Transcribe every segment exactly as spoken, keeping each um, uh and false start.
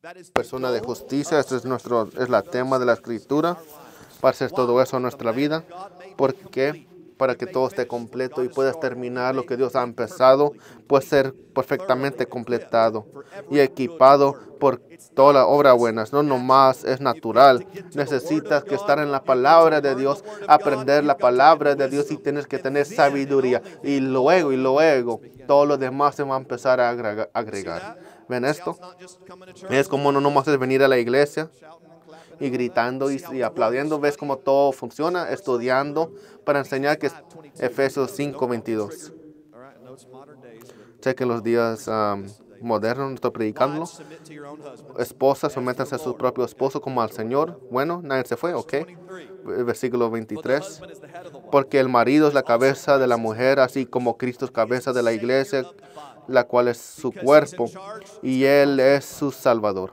Persona de justicia, este es nuestro, es la tema de la escritura, para hacer todo eso en nuestra vida. ¿Por qué? Para que todo esté completo y puedas terminar lo que Dios ha empezado, puede ser perfectamente completado y equipado por toda la obra buena. No nomás es natural. Necesitas que estar en la palabra de Dios, aprender la palabra de Dios y tienes que tener sabiduría. Y luego, y luego, todo lo demás se va a empezar a agregar. agregar. ¿Ven esto? Es como no nomás es venir a la iglesia y gritando y, y aplaudiendo. ¿Ves cómo todo funciona? Estudiando para enseñar que es Efesios cinco veintidós. Sé que en los días um, modernos estoy predicando. Esposas, sométanse a su propio esposo como al Señor. Bueno, nadie se fue, ¿ok? Versículo veintitrés. Porque el marido es la cabeza de la mujer, así como Cristo es cabeza de la iglesia, la cual es su cuerpo, y Él es su Salvador.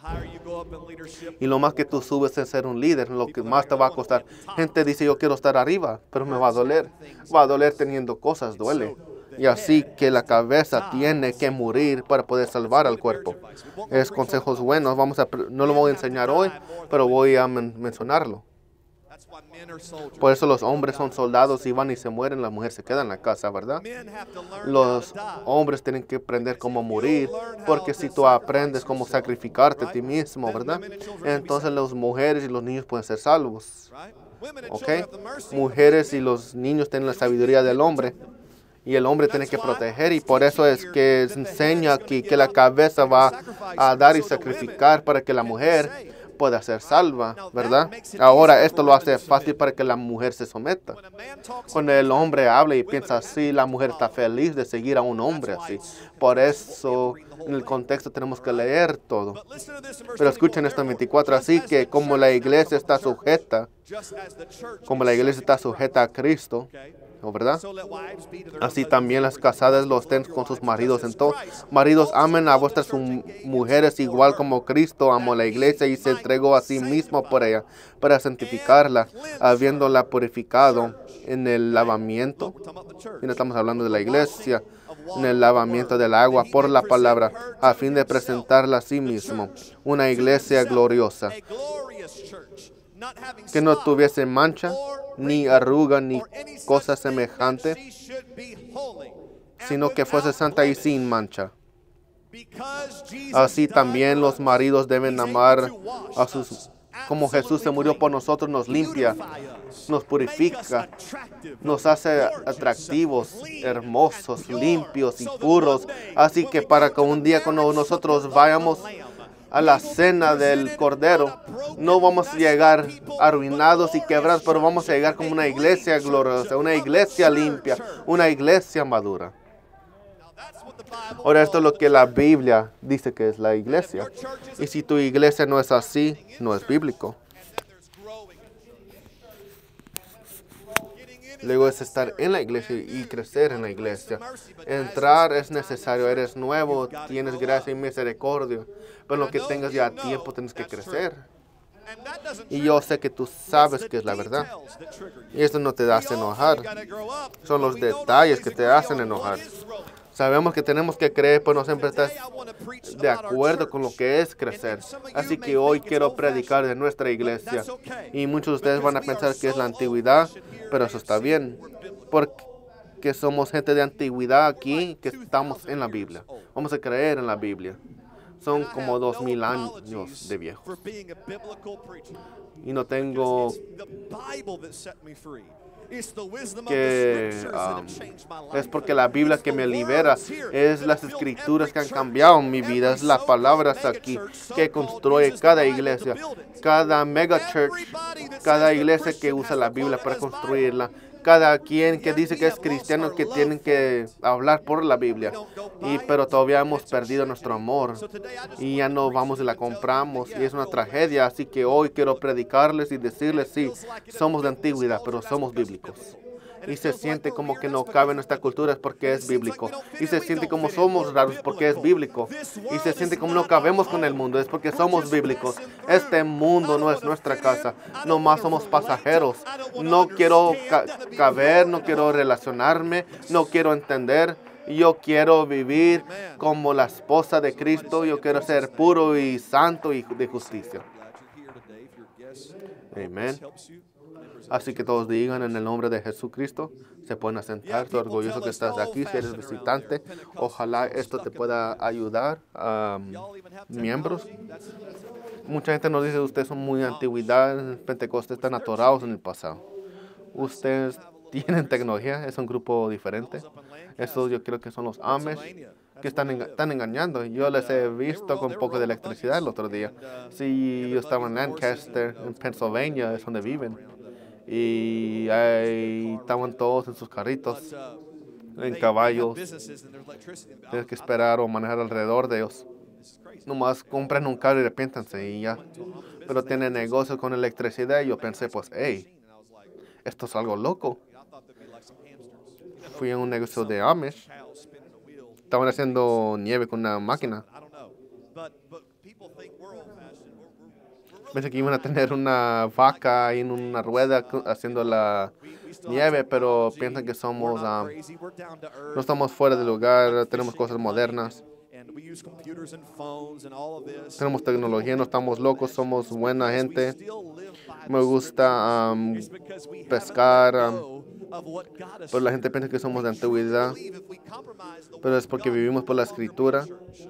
Y lo más que tú subes en ser un líder, lo que más te va a costar. Gente dice, yo quiero estar arriba, pero me va a doler. Va a doler teniendo cosas, duele. Y así que la cabeza tiene que morir para poder salvar al cuerpo. Es consejos buenos. Vamos a, no lo voy a enseñar hoy, pero voy a men mencionarlo. Por eso los hombres son soldados y van y se mueren, la mujer se queda en la casa, ¿verdad? Los hombres tienen que aprender cómo morir, porque si tú aprendes cómo sacrificarte a ti mismo, ¿verdad? Entonces las mujeres y los niños pueden ser salvos. ¿Ok? Mujeres y los niños tienen la sabiduría del hombre. Y el hombre tiene que proteger, y por eso es que se enseña aquí que la cabeza va a dar y sacrificar para que la mujer pueda ser salva, ¿verdad? Ahora esto lo hace fácil para que la mujer se someta. Cuando el hombre habla y piensa así, la mujer está feliz de seguir a un hombre así. Por eso en el contexto tenemos que leer todo. Pero escuchen esto en veinticuatro, así que como la iglesia está sujeta, como la iglesia está sujeta a Cristo, ¿verdad? Así también las casadas lo estén con sus maridos en todo. Maridos, amen a vuestras mujeres igual como Cristo amó a la iglesia y se entregó a sí mismo por ella, para santificarla, habiéndola purificado en el lavamiento. Y no estamos hablando de la iglesia, en el lavamiento del agua por la palabra, a fin de presentarla a sí mismo, una iglesia gloriosa, que no tuviese mancha, ni arruga, ni cosa semejante, sino que fuese santa y sin mancha. Así también los maridos deben amar a sus... Como Jesús se murió por nosotros, nos limpia, nos purifica, nos hace atractivos, hermosos, limpios y puros. Así que para que un día cuando nosotros vayamos a la cena del Cordero, no vamos a llegar arruinados y quebrados, pero vamos a llegar como una iglesia gloriosa, una iglesia limpia, una iglesia madura. Ahora, esto es lo que la Biblia dice que es la iglesia. Y si tu iglesia no es así, no es bíblico. Luego es estar en la iglesia y crecer en la iglesia. Entrar es necesario, eres nuevo, tienes gracia y misericordia. Pero lo que tengas ya tiempo, tienes que crecer. Y yo sé que tú sabes que es la verdad. Y esto no te hace enojar. Son los detalles que te hacen enojar. Sabemos que tenemos que creer, pero no siempre estás de acuerdo con lo que es crecer. Así que hoy quiero predicar de nuestra iglesia. Y muchos de ustedes van a pensar que es la antigüedad, pero eso está bien. Porque somos gente de antigüedad aquí que estamos en la Biblia. Vamos a creer en la Biblia. Son como dos mil años de viejos. Y no tengo que um, es porque la Biblia que me libera, es las escrituras que han cambiado mi vida, es las palabras aquí que construye cada iglesia, cada mega church, cada iglesia que usa la Biblia para construirla, cada quien que dice que es cristiano que tienen que hablar por la Biblia, y pero todavía hemos perdido nuestro amor y ya no vamos y la compramos y es una tragedia. Así que hoy quiero predicarles y decirles, sí, somos de antigüedad, pero somos bíblicos. Y se siente como que no cabe en nuestra cultura es porque es bíblico. Y se siente como somos raros porque es bíblico. Y se siente como no cabemos con el mundo es porque somos bíblicos. Este mundo no es nuestra casa. Nomás somos pasajeros. No quiero ca caber, no quiero relacionarme, no quiero entender. Yo quiero vivir como la esposa de Cristo. Yo quiero ser puro y santo y de justicia. Amén. Así que todos digan en el nombre de Jesucristo. Se pueden sentar. Estoy orgulloso que estás aquí. Si eres visitante, ojalá esto te pueda ayudar. Um, miembros. Mucha gente nos dice, ustedes son muy antigüedad. En Pentecostés están atorados en el pasado. Ustedes tienen tecnología. Es un grupo diferente. Eso yo creo que son los Amish que están, enga están engañando. Yo les he visto con un poco de electricidad el otro día. Sí, yo estaba en Lancaster, en Pennsylvania, es donde viven. Y ahí estaban todos en sus carritos, en caballos. Tienes que esperar o manejar alrededor de ellos. Nomás compran un carro y arrepiéntanse y ya. Pero tienen negocios con electricidad y yo pensé, pues, hey, esto es algo loco. Fui a un negocio de Amish. Estaban haciendo nieve con una máquina. Pensé que iban a tener una vaca en una rueda haciendo la nieve, pero piensan que somos, um, no estamos fuera de lugar, tenemos cosas modernas. Tenemos tecnología, no estamos locos, somos buena gente. Me gusta um, pescar, um, pero la gente piensa que somos de antigüedad. Pero es porque vivimos por la Escritura.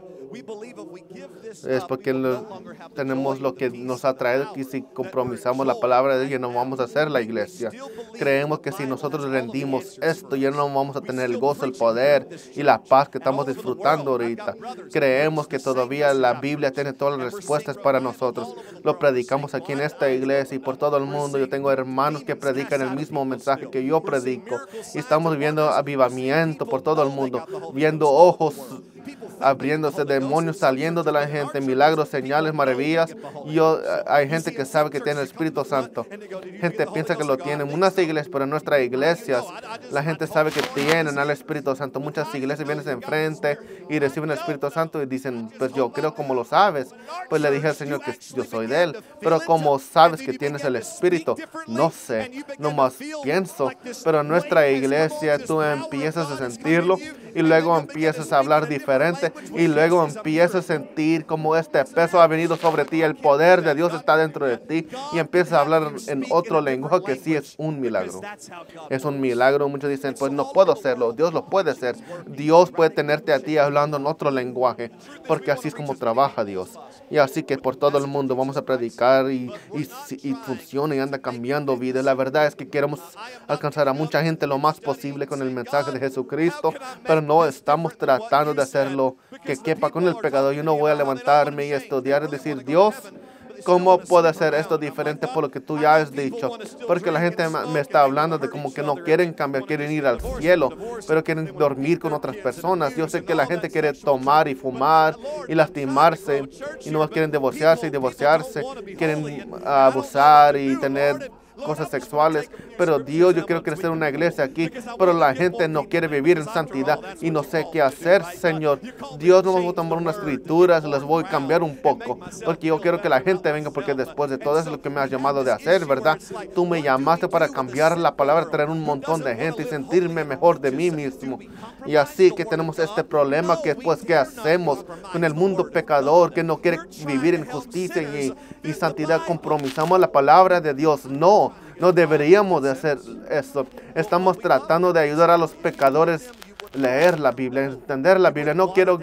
Es porque lo, tenemos lo que nos ha traído, que si compromisamos la palabra de Dios, ya no vamos a hacer la iglesia. Creemos que si nosotros rendimos esto, ya no vamos a tener el gozo, el poder y la paz que estamos disfrutando ahorita. Creemos que todavía la Biblia tiene todas las respuestas para nosotros. Lo predicamos aquí en esta iglesia y por todo el mundo. Yo tengo hermanos que predican el mismo mensaje que yo predico. Y estamos viendo avivamiento por todo el mundo, viendo ojos abriéndose, demonios saliendo de la gente, milagros, señales, maravillas. Yo, hay gente que sabe que tiene el Espíritu Santo. Gente piensa que lo tienen. Unas iglesias, pero en nuestras iglesias, la gente sabe que tienen al Espíritu Santo. Muchas iglesias vienen enfrente y reciben el Espíritu Santo y dicen, pues yo creo como lo sabes. Pues le dije al Señor que yo soy de Él. Pero como sabes que tienes el Espíritu, no sé, nomás pienso. Pero en nuestra iglesia tú empiezas a sentirlo y luego empiezas a hablar diferente y luego empiezas a sentir como este peso ha venido sobre ti, el poder de Dios está dentro de ti y empiezas a hablar en otro lenguaje que sí es un milagro. Es un milagro. Muchos dicen, pues no puedo hacerlo. Dios lo puede hacer. Dios puede tenerte a ti hablando en otro lenguaje, porque así es como trabaja Dios. Y así que por todo el mundo vamos a predicar y, y, y funciona y anda cambiando vidas. La verdad es que queremos alcanzar a mucha gente lo más posible con el mensaje de Jesucristo, pero no estamos tratando de hacerlo que quepa con el pecador. Yo no voy a levantarme y estudiar y decir, Dios, ¿cómo puedo hacer esto diferente por lo que tú ya has dicho? Porque la gente me está hablando de como que no quieren cambiar, quieren ir al cielo, pero quieren dormir con otras personas. Yo sé que la gente quiere tomar y fumar y lastimarse y no quieren divorciarse y divorciarse, quieren abusar y tener cosas sexuales, pero Dios, yo quiero crecer una iglesia aquí, pero la gente no quiere vivir en santidad y no sé qué hacer, Señor. Dios, no voy a tomar unas escrituras, las voy a cambiar un poco, porque yo quiero que la gente venga, porque después de todo eso es lo que me has llamado de hacer, ¿verdad? Tú me llamaste para cambiar la palabra, traer un montón de gente y sentirme mejor de mí mismo. Y así que tenemos este problema que pues, ¿qué hacemos con el mundo pecador que no quiere vivir en justicia y, y santidad? Compromisamos la palabra de Dios. No, no deberíamos de hacer esto. Estamos tratando de ayudar a los pecadores a leer la Biblia, entender la Biblia. No quiero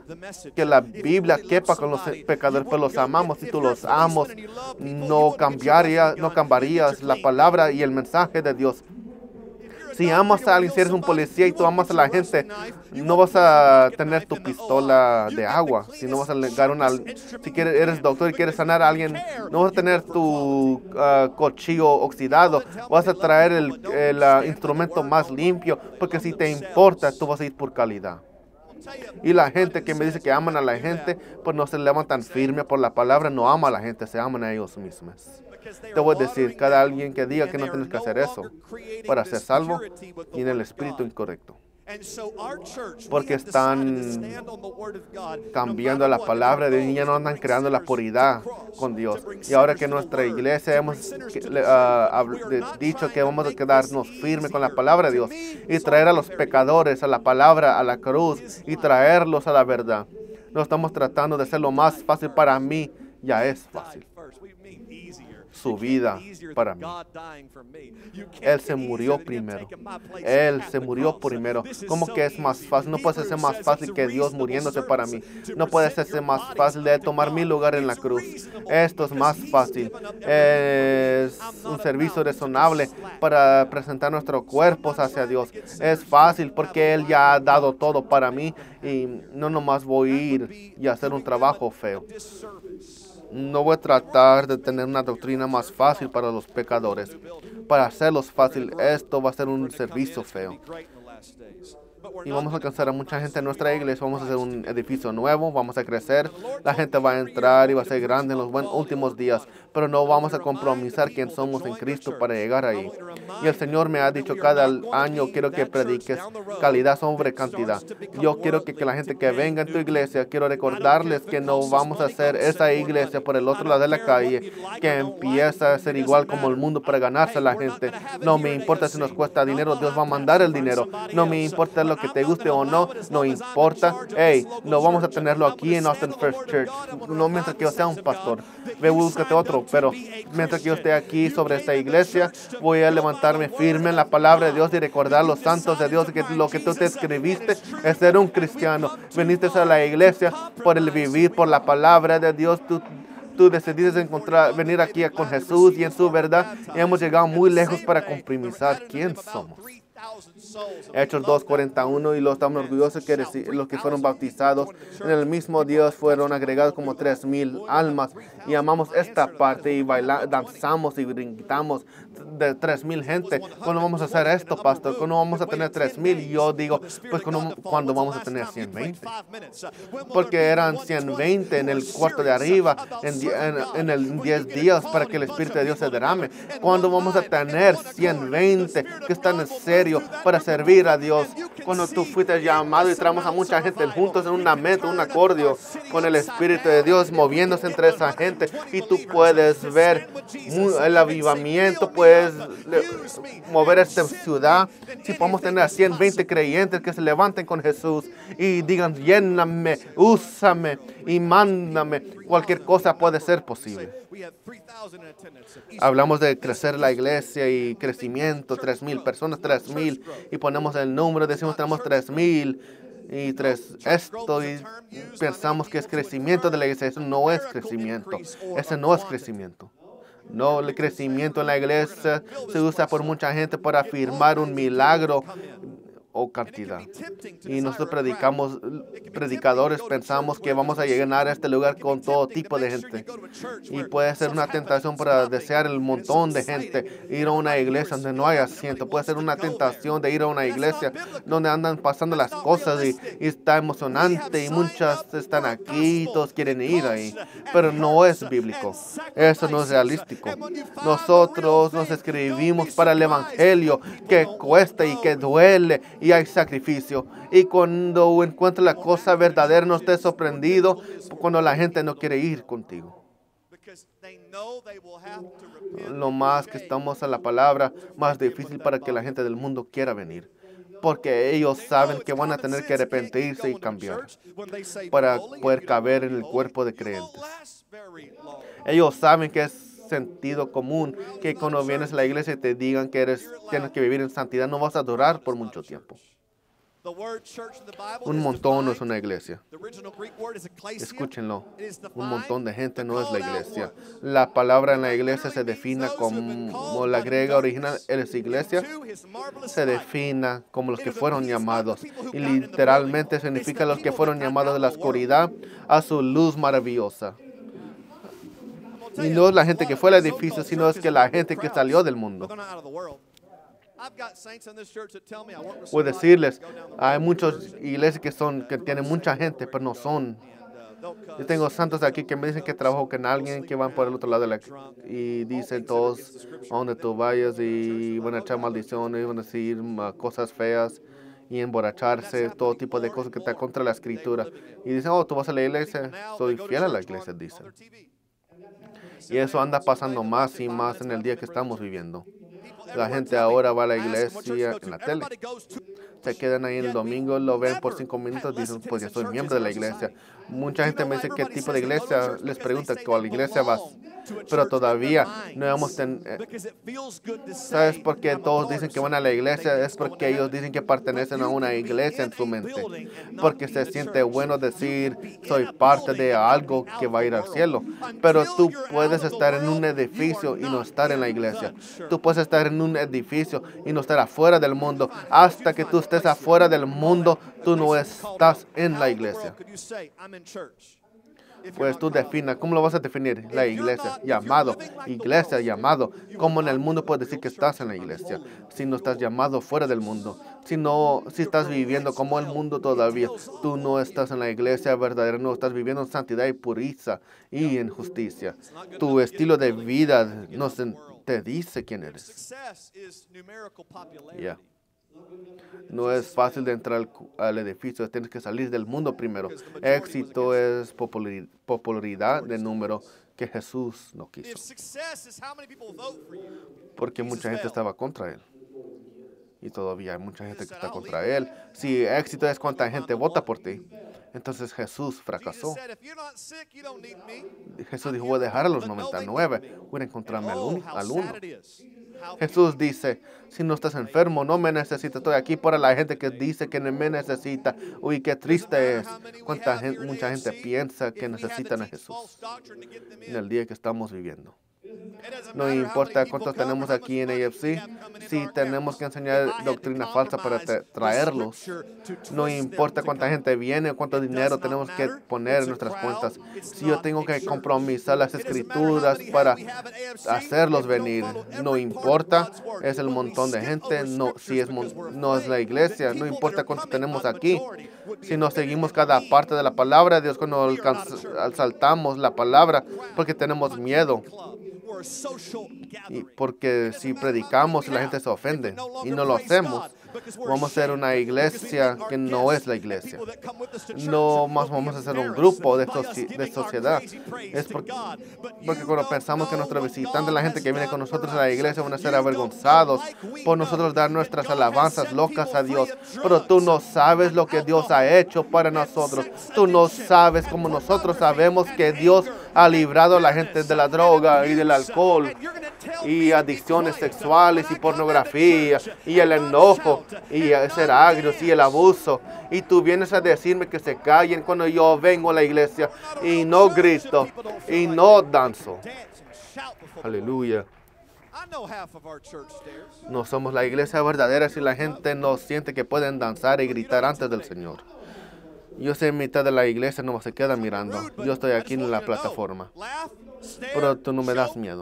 que la Biblia quepa con los pecadores, pero los amamos. Si tú los amas, no cambiaría, no cambiarías la palabra y el mensaje de Dios. Si amas a alguien, si eres un policía y tú amas a la gente, no vas a tener tu pistola de agua. Si no vas a legar una, si quieres, eres doctor y quieres sanar a alguien, no vas a tener tu uh, cuchillo oxidado. Vas a traer el, el uh, instrumento más limpio, porque si te importa, tú vas a ir por calidad. Y la gente que me dice que aman a la gente, pues no se levantan firme por la palabra, no ama a la gente, se aman a ellos mismos. Te voy a decir, cada alguien que diga que no tienes que hacer eso para ser salvo, tiene el espíritu incorrecto. porque están cambiando la palabra de Dios y ya no andan creando la puridad con Dios. Y ahora que nuestra iglesia hemos uh, dicho que vamos a quedarnos firmes con la palabra de Dios y traer a los pecadores a la palabra, a la cruz y traerlos a la verdad. No estamos tratando de hacer lo más fácil para mí, ya es fácil. Su vida para mí. Él se murió primero. Él se murió primero. ¿Cómo que es más fácil? No puede ser más fácil que Dios muriéndose para mí. No puede ser más fácil de tomar mi lugar en la cruz. Esto es más fácil. Es un servicio razonable para presentar nuestros cuerpos hacia Dios. Es fácil porque Él ya ha dado todo para mí y no nomás voy a ir y hacer un trabajo feo. No voy a tratar de tener una doctrina más fácil para los pecadores. Para hacerlos fácil, esto va a ser un servicio feo. Y vamos a alcanzar a mucha gente en nuestra iglesia. Vamos a hacer un edificio nuevo, vamos a crecer. La gente va a entrar y va a ser grande en los buen, últimos días. Pero no vamos a compromisar quién somos en Cristo para llegar ahí. Y el Señor me ha dicho cada año, quiero que prediques calidad sobre cantidad. Yo quiero que, que la gente que venga en tu iglesia, quiero recordarles que no vamos a hacer esa iglesia por el otro lado de la calle, que empieza a ser igual como el mundo para ganarse a la gente. No me importa si nos cuesta dinero, Dios va a mandar el dinero. No me importa lo que te guste o no, no importa. Hey, no vamos a tenerlo aquí en Austin First Church. No mientras que yo sea un pastor. Ve, búscate otro. Pero mientras que yo esté aquí sobre esta iglesia, voy a levantarme firme en la palabra de Dios y recordar los santos de Dios, que lo que tú te escribiste es ser un cristiano. Viniste a la iglesia por el vivir, por la palabra de Dios. Tú Tú decidiste encontrar, venir aquí con Jesús y en su verdad. Y hemos llegado muy lejos para comprimizar quién somos. Hechos dos cuarenta y uno, y los estamos orgullosos que los que fueron bautizados en el mismo Dios fueron agregados como tres mil almas. Y amamos esta parte y bailamos, danzamos y gritamos de tres mil gente. ¿Cuándo vamos a hacer esto, pastor? ¿Cuándo vamos a tener tres mil? Y yo digo, pues ¿cuándo, ¿cuándo vamos a tener ciento veinte? Porque eran ciento veinte en el cuarto de arriba, en, en, en el diez días para que el Espíritu de Dios se derrame. ¿Cuándo vamos a tener ciento veinte que están en serio para servir a Dios? Cuando tú fuiste llamado y traemos a mucha gente juntos en una meta, un acordio, con el Espíritu de Dios moviéndose entre esa gente, y tú puedes ver el avivamiento, puedes mover esta ciudad. Si podemos tener a ciento veinte creyentes que se levanten con Jesús y digan, lléname, úsame y mándame, cualquier cosa puede ser posible. Hablamos de crecer la iglesia y crecimiento, tres mil personas, tres mil, y ponemos el número, decimos tenemos tres mil y tres esto, y pensamos que es crecimiento de la iglesia. Eso no es crecimiento, ese no es crecimiento. No, el crecimiento en la iglesia se usa por mucha gente para afirmar un milagro o cantidad. Y nosotros predicamos, predicadores, pensamos que vamos a llenar este lugar con todo tipo de gente. Y puede ser una tentación para desear el montón de gente, ir a una iglesia donde no hay asiento. Puede ser una tentación de ir a una iglesia donde andan pasando las cosas y, y está emocionante y muchas están aquí y todos quieren ir ahí. Pero no es bíblico. Eso no es realístico. Nosotros nos escribimos para el evangelio que cuesta y que duele. Y hay sacrificio. Y cuando encuentres la cosa verdadera, no estés sorprendido cuando la gente no quiere ir contigo. Lo más que estamos a la palabra, más difícil para que la gente del mundo quiera venir. Porque ellos saben que van a tener que arrepentirse y cambiar para poder caber en el cuerpo de creyentes. Ellos saben que es sentido común que cuando vienes a la iglesia y te digan que eres, tienes que vivir en santidad, no vas a durar por mucho tiempo. Un montón no es una iglesia. Escúchenlo. Un montón de gente no es la iglesia. La palabra en la iglesia se define como la griega original, eres iglesia, se define como los que fueron llamados. Y literalmente significa los que fueron llamados de la oscuridad a su luz maravillosa. Y no es la gente que fue al edificio, sino es que la gente que salió del mundo. Voy a decirles, hay muchas iglesias que son que tienen mucha gente, pero no son. Yo tengo santos aquí que me dicen que trabajo con alguien que van por el otro lado de la y dicen todos a donde tú vayas y van a echar maldiciones, van a decir uh, cosas feas. y emborracharse, todo tipo de cosas que está contra la escritura. Y dicen, oh, tú vas a la iglesia, soy fiel a la iglesia, dicen. Y eso anda pasando más y más en el día que estamos viviendo. La gente ahora va a la iglesia en la tele. Se quedan ahí el domingo, lo ven por cinco minutos, dicen, pues ya soy miembro de la iglesia. Mucha gente me dice qué tipo de iglesia, les pregunta cuál iglesia vas. Pero todavía no hemos tenido... ¿Sabes por qué todos dicen que van a la iglesia? Es porque ellos dicen que pertenecen a una iglesia en su mente. Porque se siente bueno decir, soy parte de algo que va a ir al cielo. Pero tú puedes estar en un edificio y no estar en la iglesia. Tú puedes estar en un edificio y no estar afuera del mundo. Hasta que tú estés afuera del mundo, tú no estás en la iglesia. Pues tú defina, ¿cómo lo vas a definir? La iglesia, llamado, iglesia, llamado. ¿Cómo en el mundo puedes decir que estás en la iglesia? Si no estás llamado fuera del mundo. Si no, si estás viviendo como el mundo todavía, tú no estás en la iglesia verdadera, no estás viviendo en santidad y pureza y en justicia. Tu estilo de vida no se, te dice quién eres. Yeah. No es fácil de entrar al, al edificio, tienes que salir del mundo primero. Éxito es popularidad, popularidad de número que Jesús no quiso. Porque mucha gente estaba contra él. Y todavía hay mucha gente que está contra él. Si éxito es cuánta gente vota por ti, entonces Jesús fracasó. Jesús dijo, voy a dejar a los noventa y nueve, voy a encontrarme al uno. Al uno. Jesús dice, si no estás enfermo, no me necesitas. Estoy aquí para la gente que dice que no me necesita. Uy, qué triste es. Cuánta gente, mucha gente piensa que necesitan a Jesús en el día que estamos viviendo. No importa cuántos tenemos aquí en A F C, si tenemos que enseñar doctrina falsa para traerlos. No importa cuánta gente viene o cuánto dinero tenemos que poner en nuestras cuentas. Si yo tengo que compromisar las escrituras para hacerlos venir, no importa, es el montón de gente, no, si es, no es la iglesia, no importa cuánto tenemos aquí. Si no seguimos cada parte de la palabra de Dios, cuando saltamos la palabra, porque tenemos miedo. Y porque si predicamos la gente se ofende y no lo hacemos, vamos a ser una iglesia que no es la iglesia. No más vamos a ser un grupo de, soci de sociedad. Es porque, porque cuando pensamos que nuestros visitantes, la gente que viene con nosotros a la iglesia, van a ser avergonzados por nosotros dar nuestras alabanzas locas a Dios. Pero tú no sabes lo que Dios ha hecho para nosotros. Tú no sabes como nosotros sabemos que Dios ha librado a la gente de la droga y del alcohol y adicciones sexuales y pornografía y el enojo y ser agrios y el abuso. Y tú vienes a decirme que se callen cuando yo vengo a la iglesia y no grito y no danzo. Aleluya. No somos la iglesia verdadera si la gente no siente que pueden danzar y gritar antes del Señor. Yo soy en mitad de la iglesia, no se queda mirando. Yo estoy aquí en la plataforma. Pero tú no me das miedo.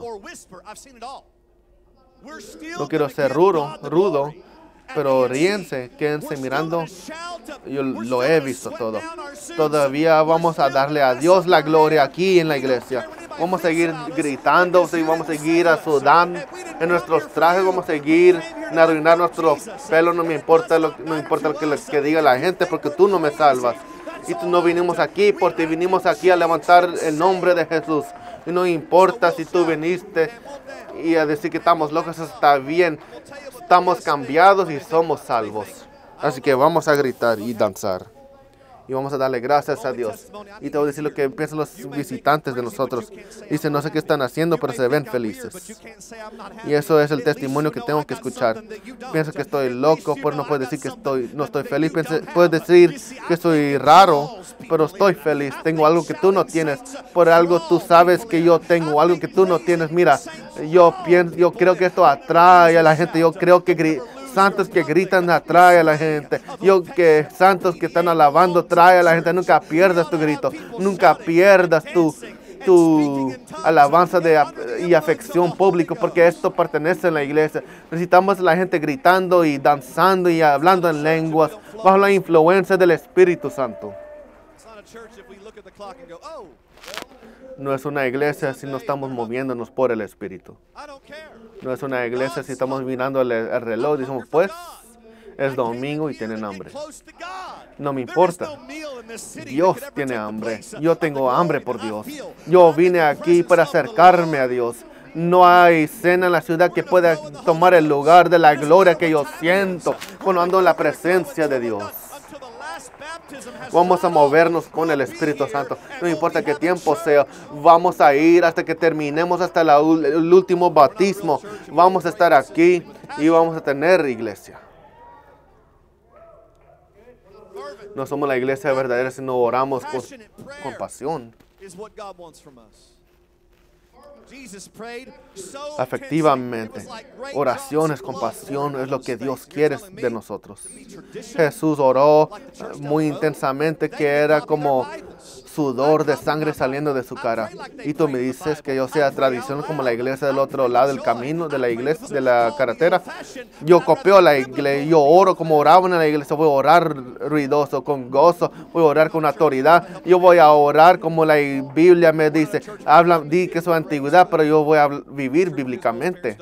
No quiero ser rudo, rudo, pero ríense, quédense mirando. Yo lo he visto todo. Todavía vamos a darle a Dios la gloria aquí en la iglesia. Vamos a seguir gritando, vamos a seguir sudando en nuestros trajes, vamos a seguir en arruinar nuestro pelo. No me importa lo, no importa lo que, lo que diga la gente, porque tú no me salvas. Y tú no vinimos aquí porque vinimos aquí a levantar el nombre de Jesús. Y no importa si tú viniste y a decir que estamos locos, está bien. Estamos cambiados y somos salvos. Así que vamos a gritar y danzar. Y vamos a darle gracias a Dios. Y te voy a decir lo que piensan los visitantes de nosotros. Dicen, no sé qué están haciendo, pero se ven felices. Y eso es el testimonio que tengo que escuchar. Pienso que estoy loco, pero no puedes decir que estoy, no estoy feliz. Puedes decir que soy raro, pero estoy feliz. Tengo algo que tú no tienes. Por algo tú sabes que yo tengo algo que tú no tienes. Mira, yo pienso, yo creo que esto atrae a la gente. Yo creo que santos que gritan atrae a la gente. Yo que santos que están alabando trae a la gente. Nunca pierdas tu grito. Nunca pierdas tu, tu alabanza de, y afección pública, porque esto pertenece a la iglesia. Necesitamos a la gente gritando y danzando y hablando en lenguas bajo la influencia del Espíritu Santo. No es una iglesia si no estamos moviéndonos por el Espíritu. No es una iglesia si estamos mirando el, el reloj y decimos, pues, Es domingo y tienen hambre. No me importa. Dios tiene hambre. Yo tengo hambre por Dios. Yo vine aquí para acercarme a Dios. No hay cena en la ciudad que pueda tomar el lugar de la gloria que yo siento cuando ando en la presencia de Dios. Vamos a movernos con el Espíritu Santo. No importa qué tiempo sea, vamos a ir hasta que terminemos, hasta la, el último bautismo. Vamos a estar aquí y vamos a tener iglesia. No somos la iglesia verdadera si no oramos con, con pasión. Efectivamente, oraciones con pasión es lo que Dios quiere de nosotros. Jesús oró muy intensamente, que era como sudor de sangre saliendo de su cara. Y tú me dices que yo sea tradicional como la iglesia del otro lado del camino, de la iglesia, de la carretera. Yo copio la iglesia, yo oro como oraban en la iglesia. Voy a orar ruidoso, con gozo. Voy a orar con autoridad. Yo voy a orar como la Biblia me dice. Habla, di que es su antigüedad, pero yo voy a vivir bíblicamente.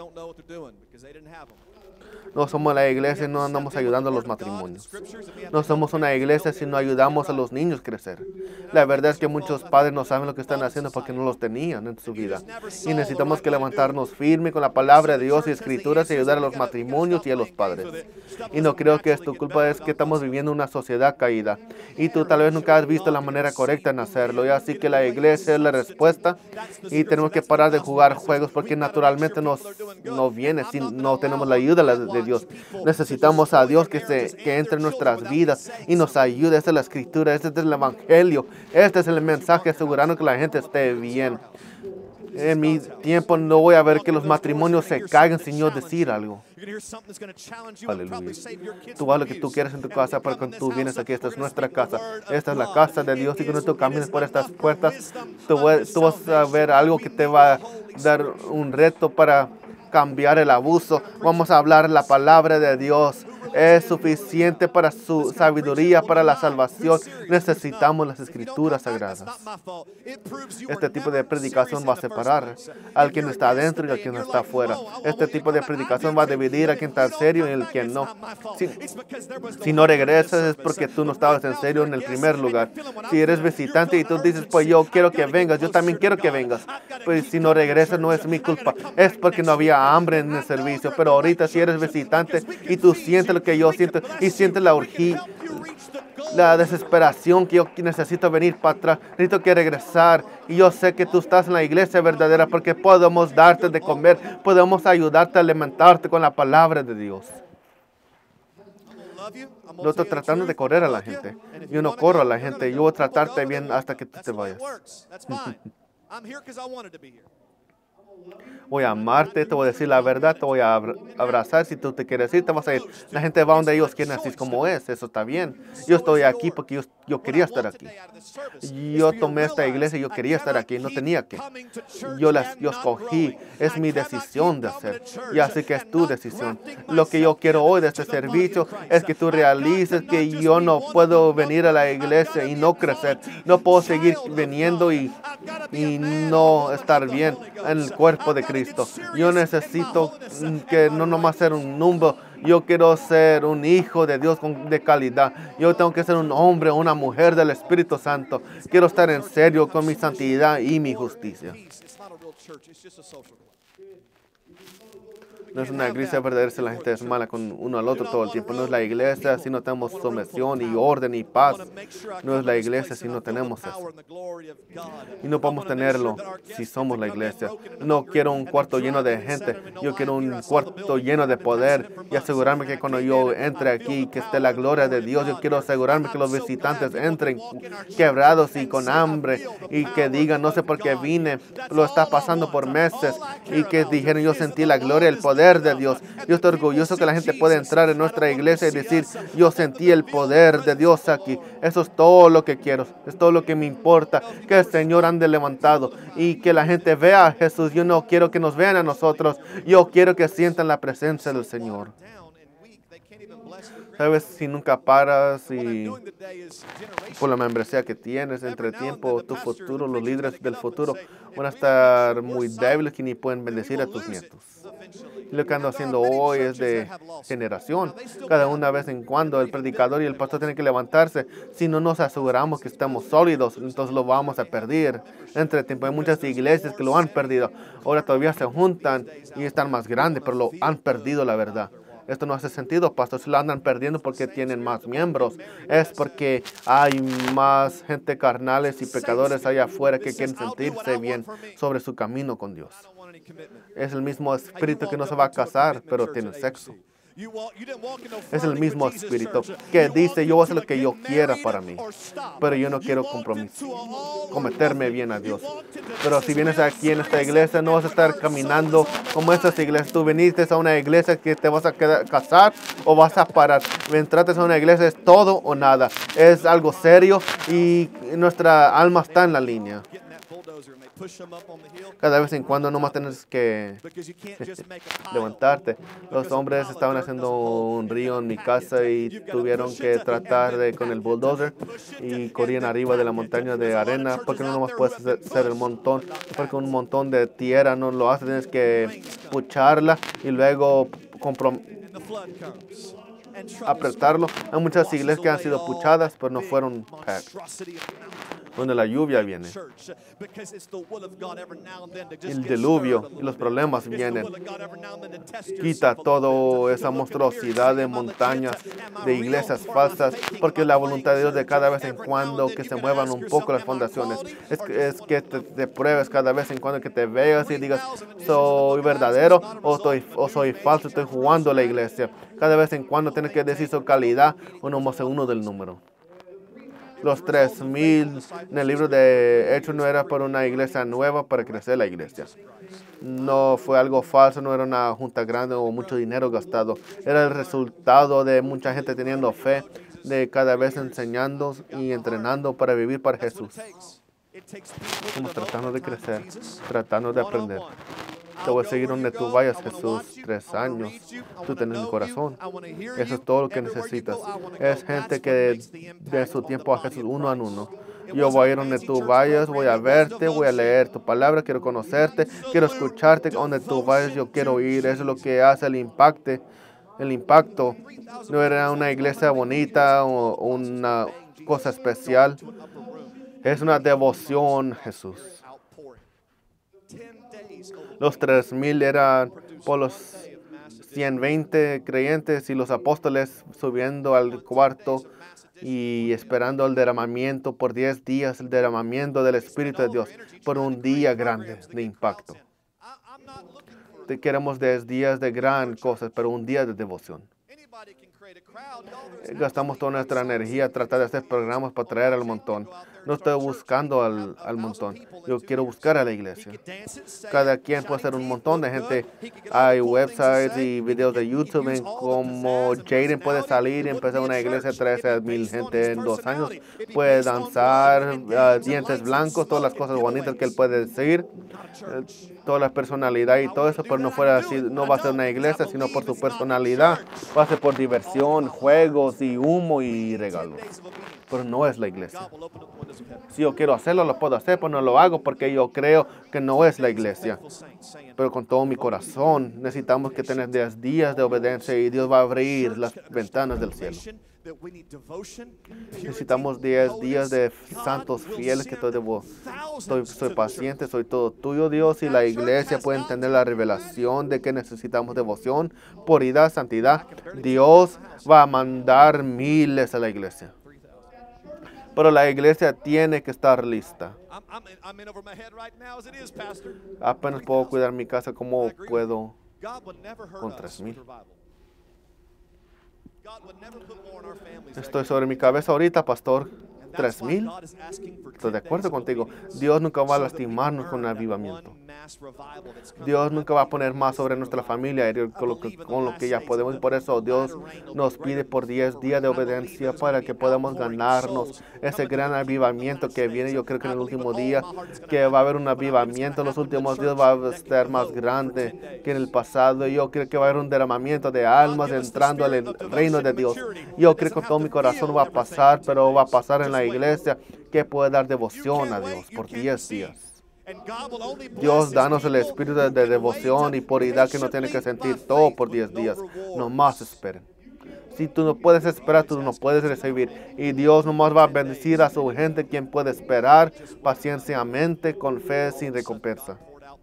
No somos la iglesia y no andamos ayudando a los matrimonios. No somos una iglesia si no ayudamos a los niños a crecer. La verdad es que muchos padres no saben lo que están haciendo porque no los tenían en su vida. Y necesitamos que levantarnos firme con la palabra de Dios y escrituras y ayudar a los matrimonios y a los padres. Y no creo que es tu culpa, es que estamos viviendo una sociedad caída. Y tú tal vez nunca has visto la manera correcta en hacerlo. Y así que la iglesia es la respuesta. Y tenemos que parar de jugar juegos porque naturalmente nos, no viene si no tenemos la ayuda de Dios. Necesitamos a Dios que, se, que entre en nuestras vidas y nos ayude. Esta es la escritura, este es el evangelio, este es el mensaje asegurando que la gente esté bien. En mi tiempo no voy a ver que los matrimonios se caigan sin yo decir algo. Aleluya. Tú haz lo que tú quieres en tu casa, pero cuando tú vienes aquí, esta es nuestra casa. Esta es la casa de Dios y cuando tú camines por estas puertas, tú, tú vas a ver algo que te va a dar un reto para cambiar el abuso. Vamos a hablar la palabra de Dios. Es suficiente para su sabiduría, para la salvación. Necesitamos las escrituras sagradas. Este tipo de predicación va a separar al quien está adentro y al quien está afuera. Este tipo de predicación va a dividir a quien está en serio y el quien no. Si, si no regresas es porque tú no estabas en serio en el primer lugar. Si eres visitante y tú dices, pues yo quiero que vengas, yo también quiero que vengas. Pues si no regresas no es mi culpa. Es porque no había hambre en el servicio. Pero ahorita si eres visitante y tú sientes lo que yo siento y sientes la urgencia, la desesperación que yo necesito venir para atrás, necesito que regresar. Y yo sé que tú estás en la iglesia verdadera porque podemos darte de comer, podemos ayudarte a alimentarte con la palabra de Dios. No estoy tratando de correr a la gente. Yo no corro a la gente. Yo voy a tratarte bien hasta que tú te vayas. Voy a amarte, te voy a decir la verdad, te voy a abrazar. Si tú te quieres ir, te vas a ir. La gente va donde ellos quieren, así es como es. Eso está bien. Yo estoy aquí porque yo, yo quería estar aquí. Yo tomé esta iglesia y yo quería estar aquí. No tenía que. Yo, las, yo escogí. Es mi decisión de hacer. Y así que es tu decisión. Lo que yo quiero hoy de este servicio es que tú realices que yo no puedo venir a la iglesia y no crecer. No puedo seguir viniendo y, y no estar bien en el cuerpo de Cristo. Yo necesito que no nomás ser un número. Yo quiero ser un hijo de Dios de calidad. Yo tengo que ser un hombre o una mujer del Espíritu Santo. Quiero estar en serio con mi santidad y mi justicia. No es una iglesia verdadera si la gente es mala con uno al otro todo el tiempo. No es la iglesia si no tenemos sumisión y orden y paz. No es la iglesia si no tenemos eso. Y no podemos tenerlo si somos la iglesia. No quiero un cuarto lleno de gente. Yo quiero un cuarto lleno de poder y asegurarme que cuando yo entre aquí, que esté la gloria de Dios. Yo quiero asegurarme que los visitantes entren quebrados y con hambre y que digan, no sé por qué vine, lo está pasando por meses, y que dijeron, yo sentí la gloria, el poder de Dios. Yo estoy orgulloso que la gente pueda entrar en nuestra iglesia y decir, yo sentí el poder de Dios aquí. Eso es todo lo que quiero, es todo lo que me importa, que el Señor ande levantado y que la gente vea a Jesús. Yo no quiero que nos vean a nosotros, yo quiero que sientan la presencia del Señor. Sabes, si nunca paras y por la membresía que tienes, entre tiempo, tu futuro, los líderes del futuro van a estar muy débiles y ni pueden bendecir a tus nietos. Lo que ando haciendo hoy es de generación. Cada una vez en cuando el predicador y el pastor tienen que levantarse. Si no nos aseguramos que estamos sólidos, entonces lo vamos a perder. Entre tiempo hay muchas iglesias que lo han perdido. Ahora todavía se juntan y están más grandes, pero lo han perdido la verdad. Esto no hace sentido, pastor. Si lo andan perdiendo porque tienen más miembros, es porque hay más gente carnales y pecadores allá afuera que quieren sentirse bien sobre su camino con Dios. Es el mismo espíritu que no se va a casar, pero tiene sexo. Es el mismo espíritu que dice, yo voy a hacer lo que yo quiera para mí, pero yo no quiero compromiso, cometerme bien a Dios. Pero si vienes aquí en esta iglesia, no vas a estar caminando como estas iglesias. Tú viniste a una iglesia que te vas a quedar, casar o vas a parar. Entraste a una iglesia, es todo o nada. Es algo serio y nuestra alma está en la línea. Cada vez en cuando nomás tienes que levantarte. Los hombres estaban haciendo un río en mi casa y tuvieron que tratar de con el bulldozer y corrían arriba de la montaña de arena porque no nomás puedes hacer el montón, porque un montón de tierra no lo haces, tienes que pucharla y luego apretarlo. Hay muchas iglesias que han sido puchadas, pero no fueron packed. Donde la lluvia viene, el diluvio y los problemas vienen. Quita toda esa monstruosidad de montañas, de iglesias falsas, porque la voluntad de Dios de cada vez en cuando que se muevan un poco las fundaciones. Es que, es que te, te pruebes cada vez en cuando, que te veas y digas, soy verdadero o, estoy, o soy falso, estoy jugando a la iglesia. Cada vez en cuando tienes que decir su calidad o nomás uno del número. Los tres mil en el libro de Hechos no era por una iglesia nueva para crecer la iglesia. No fue algo falso, no era una junta grande o mucho dinero gastado. Era el resultado de mucha gente teniendo fe, de cada vez enseñando y entrenando para vivir para Jesús. Estamos tratando de crecer, tratando de aprender. Te voy a seguir donde tú vayas, Jesús. Tres años. Tú tienes mi corazón. Eso es todo lo que necesitas. Es gente que de su tiempo a Jesús uno a uno. Yo voy a ir donde tú vayas, voy a verte, voy a leer tu palabra, quiero conocerte, quiero escucharte. Donde tú vayas, yo quiero ir. Eso es lo que hace el impacto. El impacto no era una iglesia bonita o una cosa especial. Es una devoción, Jesús. Los tres mil eran por los ciento veinte creyentes y los apóstoles subiendo al cuarto y esperando el derramamiento por diez días, el derramamiento del Espíritu de Dios por un día grande de impacto. Te queremos diez días de gran cosas, pero un día de devoción. Gastamos toda nuestra energía a tratar de hacer programas para traer al montón. No estoy buscando al, al montón. Yo quiero buscar a la iglesia. Cada quien puede ser un montón de gente. Hay websites y videos de YouTube en cómo Jaden puede salir y empezar una iglesia de trece mil gente en dos años. Puede danzar, uh, dientes blancos, todas las cosas bonitas que él puede decir. Uh, toda la personalidad y todo eso, pero no fuera así, no va a ser una iglesia, sino por su personalidad. Va a ser por diversión, juegos y humo y regalos. Pero no es la iglesia. Si yo quiero hacerlo, lo puedo hacer, pero no lo hago porque yo creo que no es la iglesia. Pero con todo mi corazón, necesitamos que tener diez días de obediencia y Dios va a abrir las ventanas del cielo. Necesitamos diez días de santos fieles que estoy, debo, estoy, soy paciente, soy todo tuyo, Dios, y la iglesia puede entender la revelación de que necesitamos devoción, puridad, santidad. Dios va a mandar miles a la iglesia. Pero la iglesia tiene que estar lista. Apenas puedo cuidar mi casa como puedo con tres mil. Estoy sobre mi cabeza ahorita, pastor. Tres mil. Estoy de acuerdo contigo. Dios nunca va a lastimarnos con el avivamiento. Dios nunca va a poner más sobre nuestra familia con lo que, con lo que ya podemos. Por eso Dios nos pide por diez días de obediencia para que podamos ganarnos ese gran avivamiento que viene. Yo creo que en el último día que va a haber un avivamiento. En los últimos días va a estar más grande que en el pasado. Yo creo que va a haber un derramamiento de almas entrando al reino de Dios. Yo creo que con todo mi corazón va a pasar, pero va a pasar en la iglesia que puede dar devoción a Dios por diez días. Dios, danos el espíritu de, de devoción y puridad que no tiene que sentir todo por diez días. No más esperen. Si tú no puedes esperar, tú no puedes recibir. Y Dios nomás va a bendecir a su gente, quien puede esperar pacientemente con fe sin recompensa.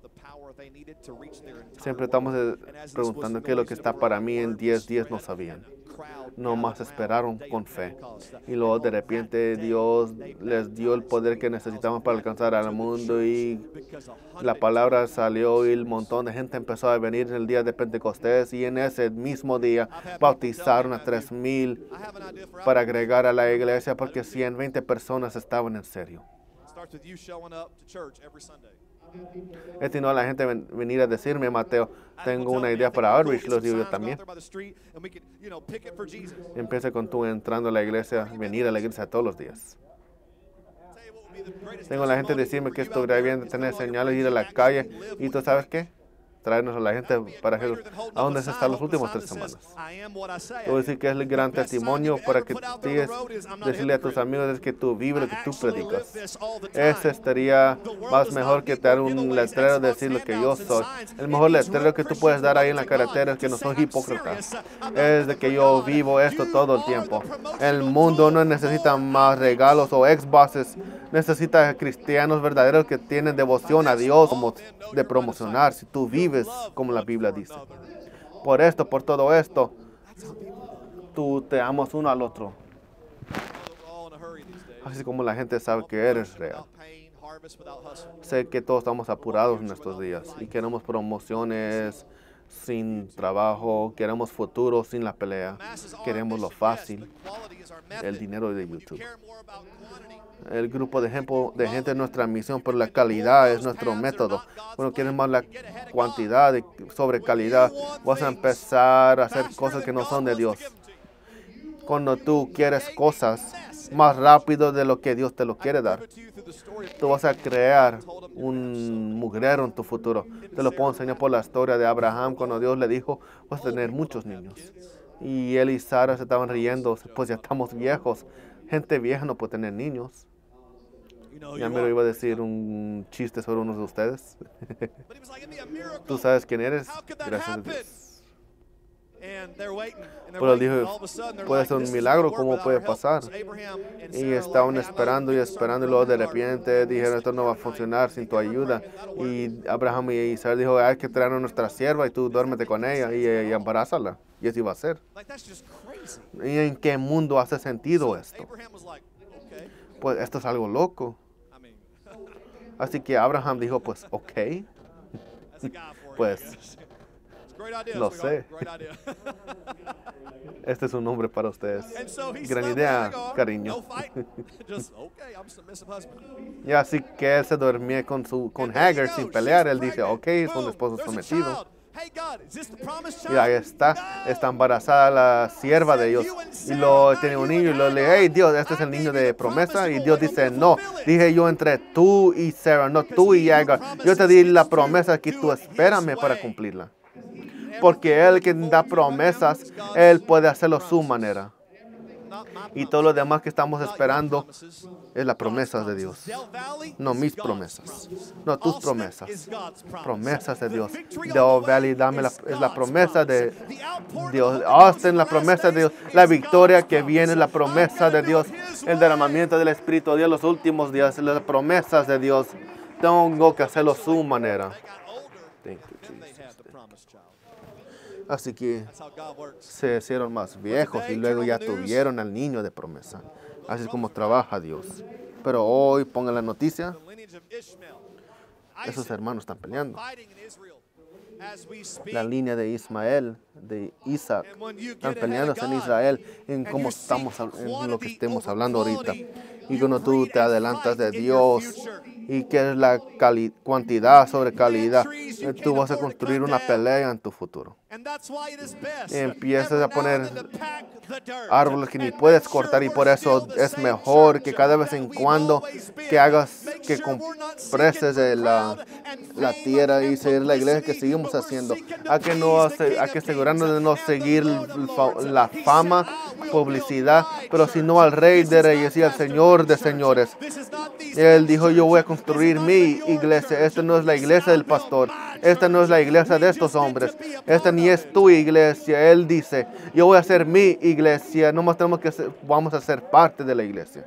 Siempre estamos preguntando qué es lo que está para mí en diez días, no sabían. Nomás esperaron con fe. Y luego de repente Dios les dio el poder que necesitaban para alcanzar al mundo y la palabra salió y un montón de gente empezó a venir en el día de Pentecostés y en ese mismo día bautizaron a tres mil para agregar a la iglesia porque ciento veinte personas estaban en serio. He tenido a la gente ven, venir a decirme, Mateo, tengo una idea para Outreach, los digo yo también. Empieza con tú entrando a la iglesia, venir a la iglesia todos los días. Tengo a la gente decirme que esto debería bien de tener señales, ir a la calle, y tú sabes qué, traernos a la gente para Jesús. ¿A dónde se están las últimas tres semanas? Te voy a decir que es el gran testimonio para que sigues decirle a tus amigos es que tú vives lo que tú predicas. Ese sería más mejor que dar un letrero de decir lo que yo soy. El mejor letrero que tú puedes dar ahí en la carretera es que no soy hipócrita. Es de que yo vivo esto todo el tiempo. El mundo no necesita más regalos o Xboxes. Necesita cristianos verdaderos que tienen devoción a Dios como de promocionar. Si tú vives como la Biblia dice. Por esto, por todo esto, tú te amas uno al otro. Así como la gente sabe que eres real. Sé que todos estamos apurados en estos días y queremos promociones sin trabajo, queremos futuro sin la pelea, queremos lo fácil, el dinero de YouTube. El grupo de gente, de gente es nuestra misión, pero la calidad es nuestro método. Cuando quieres más la cantidad de, sobre calidad, vas a empezar a hacer cosas que no son de Dios. Cuando tú quieres cosas más rápido de lo que Dios te lo quiere dar, tú vas a crear un mugrero en tu futuro. Te lo puedo enseñar por la historia de Abraham, cuando Dios le dijo, vas a tener muchos niños. Y él y Sara se estaban riendo, pues ya estamos viejos. Gente vieja no puede tener niños. Ya me lo iba a decir un chiste sobre uno de ustedes. Tú sabes quién eres. Gracias a Dios. Pero él dijo, puede ser un milagro, ¿cómo puede pasar? Y estaban esperando y esperando y luego de repente dijeron, esto no va a funcionar sin tu ayuda. Y Abraham y Isaac dijo, hay que traer a nuestra sierva y tú duérmete con ella y, y embarázala. Y así va a ser. ¿Y en qué mundo hace sentido esto? Pues esto es algo loco. Así que Abraham dijo, pues, ok. Pues, lo sé. Este es un nombre para ustedes. Gran idea, cariño. Y así que él se dormía con, su, con Hagar sin pelear. Él dice, ok, es un esposo sometido. Y ahí está, está embarazada la sierva de Dios. Y lo tiene un niño y lo le hey Dios, este es el niño de promesa. Y Dios dice, no, dije yo entre tú y Sarah, no tú y Hagar. Yo te di la promesa que tú espérame para cumplirla. Porque Él que da promesas, Él puede hacerlo a su manera. Y todo lo demás que estamos esperando es la promesa de Dios. No mis promesas. No tus promesas. Promesas de Dios. Del Valley dame la, es la promesa de Dios. Austin, la promesa de Dios. La victoria que viene, la promesa de Dios. El derramamiento del Espíritu de Dios, los últimos días, las promesas de Dios. Tengo que hacerlo a su manera. Thank you, Jesus. Así que se hicieron más viejos y luego ya tuvieron al niño de promesa. Así es como trabaja Dios. Pero hoy pongan la noticia. Esos hermanos están peleando. La línea de Ismael, de Isaac, están peleando en Israel en cómo estamos, en lo que estemos hablando ahorita. Y cuando tú te adelantas de Dios y que es la cantidad sobre calidad, tú vas a construir una pelea en tu futuro. Y empiezas a poner árboles que ni puedes cortar y por eso es mejor que cada vez en cuando que hagas, que compreses la, la tierra y seguir la iglesia que seguimos haciendo. Hay que, no, hay que asegurarnos de no seguir la fama, publicidad, pero sino al Rey de Reyes y al Señor de Señores. Él dijo, yo voy a construir mi iglesia. Esta no es la iglesia del pastor. Esta no es la iglesia de estos hombres. Esta ni es tu iglesia. Él dice, yo voy a hacer mi iglesia. No más tenemos que ser, vamos a ser parte de la iglesia.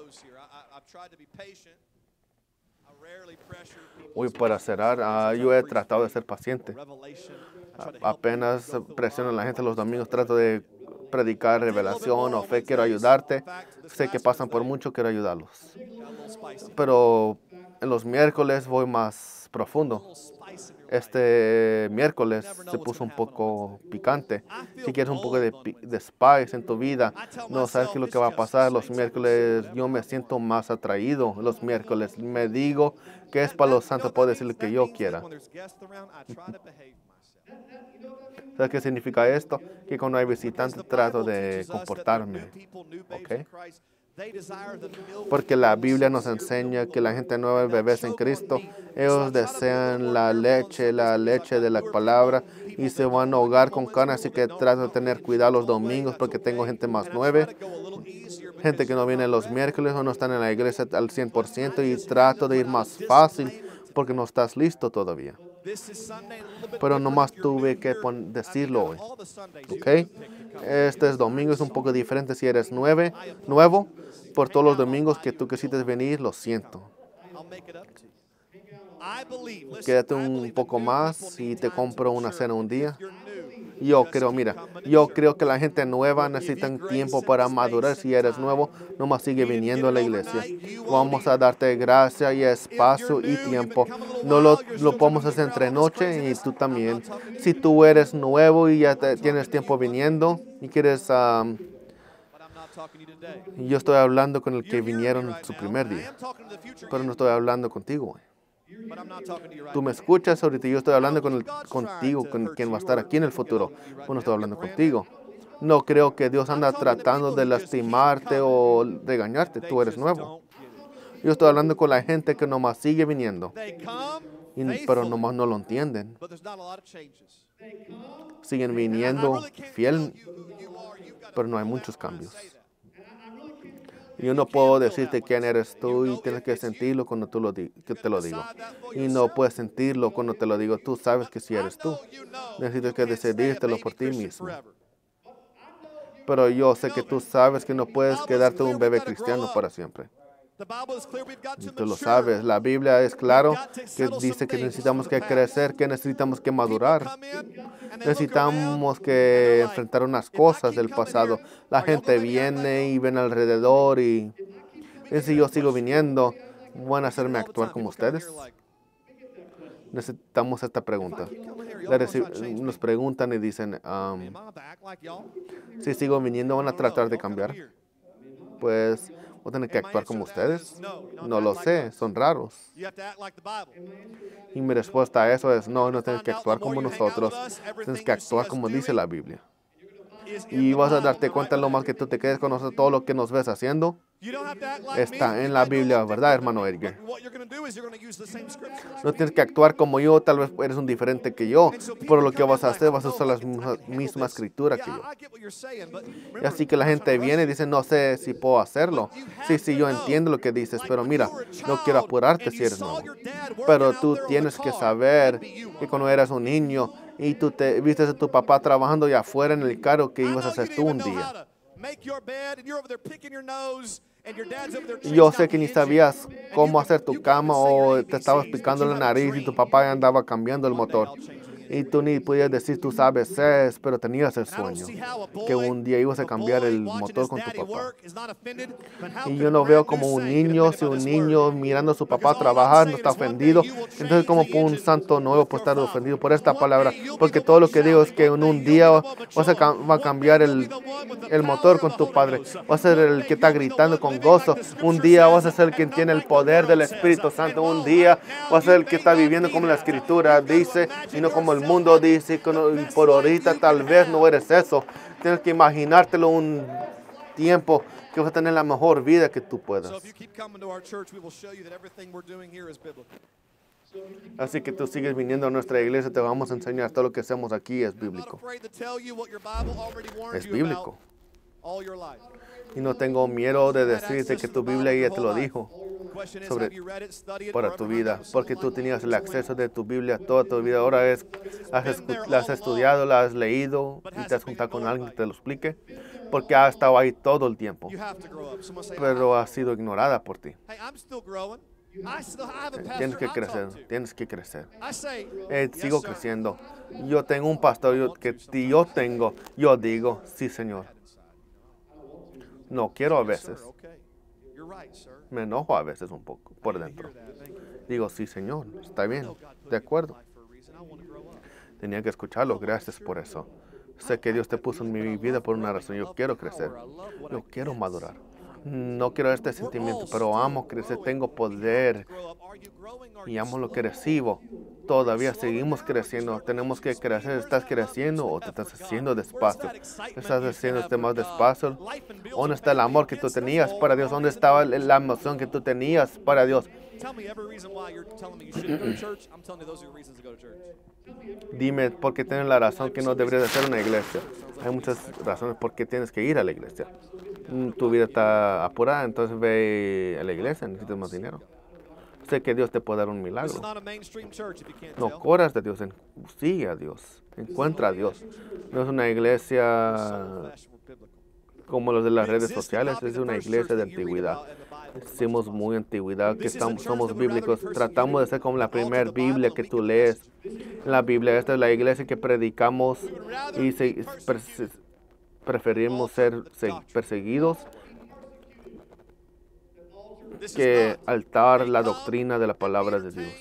Hoy para cerrar, uh, yo he tratado de ser paciente. Uh, apenas presiono a la gente los domingos, trato de predicar revelación o fe, quiero ayudarte. Sé que pasan por mucho, quiero ayudarlos. Pero en los miércoles voy más profundo. Este miércoles se puso un poco picante. Si quieres un poco de, de spice en tu vida, no sabes qué es lo que va a pasar. Los miércoles yo me siento más atraído. Los miércoles me digo que es para los santos, puedo decir lo que yo quiera. ¿Sabes qué significa esto? Que cuando hay visitantes trato de comportarme. ¿Ok? Porque la Biblia nos enseña que la gente nueva, bebés en Cristo, ellos desean la leche, la leche de la palabra y se van a ahogar con carne. Así que trato de tener cuidado los domingos porque tengo gente más nueva, gente que no viene los miércoles o no están en la iglesia al cien por ciento y trato de ir más fácil porque no estás listo todavía. Pero nomás tuve que decirlo hoy. ¿Ok? Este domingo es un poco diferente si eres nueve, nuevo. Por todos los domingos que tú quisiste venir, lo siento. Quédate un poco más y te compro una cena un día. Yo creo, mira, yo creo que la gente nueva necesita tiempo para madurar. Si eres nuevo, nomás sigue viniendo a la iglesia. Vamos a darte gracia y espacio y tiempo. No lo, lo podemos hacer entre noche y tú también. Si tú eres nuevo y ya te, tienes tiempo viniendo y quieres... Um, yo estoy hablando con el que vinieron su primer día, pero no estoy hablando contigo hoy. Tú me escuchas ahorita, yo estoy hablando con el, contigo, con quien va a estar aquí en el futuro. Yo no estoy hablando contigo. No creo que Dios anda tratando de lastimarte o regañarte. Tú eres nuevo. Yo estoy hablando con la gente que nomás sigue viniendo, y, pero nomás no lo entienden. Siguen viniendo fiel, pero no hay muchos cambios. Yo no puedo decirte quién eres tú y tienes que sentirlo cuando tú lo di que te lo digo. Y no puedes sentirlo cuando te lo digo. Tú sabes que si eres tú. Necesitas que decidírtelo por ti mismo. Pero yo sé que tú sabes que no puedes quedarte un bebé cristiano para siempre. Y tú lo sabes. La Biblia es claro que dice que necesitamos que crecer, que necesitamos que madurar. Necesitamos que enfrentar unas cosas del pasado. La gente viene y ven alrededor y, y si yo sigo viniendo, ¿van a hacerme actuar como ustedes? Necesitamos esta pregunta. Nos preguntan y dicen, um, si sigo viniendo, ¿van a tratar de cambiar? Pues, ¿voy a tener que actuar como ustedes? No lo sé, son raros. Y mi respuesta a eso es, no, no tienes que actuar como nosotros, tienes que actuar como dice la Biblia. Y vas a darte cuenta lo más que tú te quedes con nosotros, todo lo que nos ves haciendo está en la Biblia, ¿verdad, hermano Edgar? No tienes que actuar como yo, tal vez eres un diferente que yo, pero lo que vas a hacer, vas a usar la misma, misma escritura que yo. Y así que la gente viene y dice, no sé si puedo hacerlo. Sí, sí, yo entiendo lo que dices, pero mira, no quiero apurarte si eres nuevo. Pero tú tienes que saber que cuando eras un niño y tú te viste a tu papá trabajando allá afuera en el carro, que ibas a hacer tú un día. Yo sé que ni sabías cómo hacer tu cama o te estabas picando la nariz y tu papá andaba cambiando el motor. Y tú ni podías decir, tú sabes, es, pero tenías el sueño que un día ibas a cambiar el motor con tu papá. Y yo no veo como un niño, si un niño mirando a su papá trabajar no está ofendido, entonces como un santo nuevo puede estar ofendido por esta palabra, porque todo lo que digo es que en un día vas a, va a cambiar el, el motor con tu padre, vas a ser el que está gritando con gozo, un día vas a ser el quien tiene el poder del Espíritu Santo, un día vas a ser el que está viviendo como la Escritura dice, y no como el mundo dice, que no, por ahorita tal vez no eres eso. Tienes que imaginártelo un tiempo que vas a tener la mejor vida que tú puedas. Así que tú sigues viniendo a nuestra iglesia, te vamos a enseñar todo lo que hacemos aquí es bíblico. Es bíblico. Y no tengo miedo de decirte que tu Biblia ya te lo dijo. sobre, para tu vida, porque tú tenías el acceso de tu Biblia toda tu vida. Ahora es, has, escu- la has estudiado, la has leído y te has juntado con alguien que te lo explique, porque ha estado ahí todo el tiempo, pero ha sido ignorada por ti. Tienes que crecer, tienes que crecer. Eh, sigo creciendo. Yo tengo un pastor yo, que si yo tengo, yo digo, sí, Señor. No quiero a veces. Me enojo a veces un poco por dentro. Digo, sí, Señor, está bien, de acuerdo. Tenía que escucharlo, gracias por eso. Sé que Dios te puso en mi vida por una razón. Yo quiero crecer, yo quiero madurar. No quiero este sentimiento, pero amo crecer, tengo poder y amo lo que recibo. Todavía seguimos creciendo, tenemos que crecer. ¿Estás creciendo o te estás haciendo despacio? ¿Estás haciéndote más despacio? ¿Dónde está el amor que tú tenías para Dios? ¿Dónde estaba la emoción que tú tenías para Dios? Dime por qué tienes la razón que no deberías hacer una iglesia. Hay muchas razones por qué tienes que ir a la iglesia. Tu vida está apurada, entonces ve a la iglesia, necesitas más dinero. Sé que Dios te puede dar un milagro. No corras de Dios, sigue a Dios, encuentra a Dios. No es una iglesia como los de las redes sociales, es una iglesia de antigüedad. Somos muy antigüedad, que estamos, somos bíblicos. Tratamos de ser como la primera Biblia que tú lees. La Biblia, esta es la iglesia que predicamos y se, preferimos ser perseguidos que altar la doctrina de la palabra de Dios.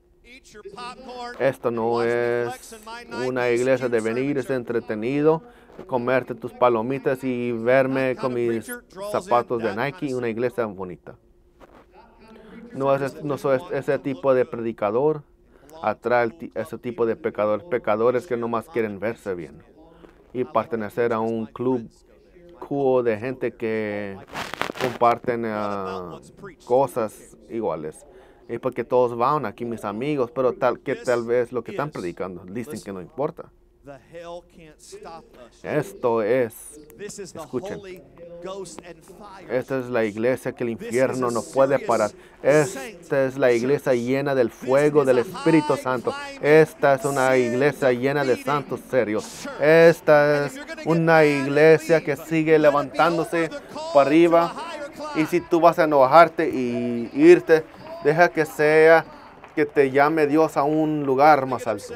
Esto no es una iglesia de venir, es entretenido, comerte tus palomitas y verme con mis zapatos de Nike, una iglesia bonita. No, es, no soy ese tipo de predicador, atrae ese tipo de pecadores, pecadores que nomás quieren verse bien y pertenecer a un club cool de gente que comparten uh, cosas iguales. Y porque todos van aquí, mis amigos, pero tal que tal vez lo que están predicando dicen que no importa. Esto es, escuchen, esta es la iglesia que el infierno no puede parar. Esta es la iglesia llena del fuego del Espíritu Santo. Esta es una iglesia llena de santos serios. Esta es una iglesia que sigue levantándose para arriba. Y si tú vas a enojarte y irte, deja que sea que te llame Dios a un lugar más alto.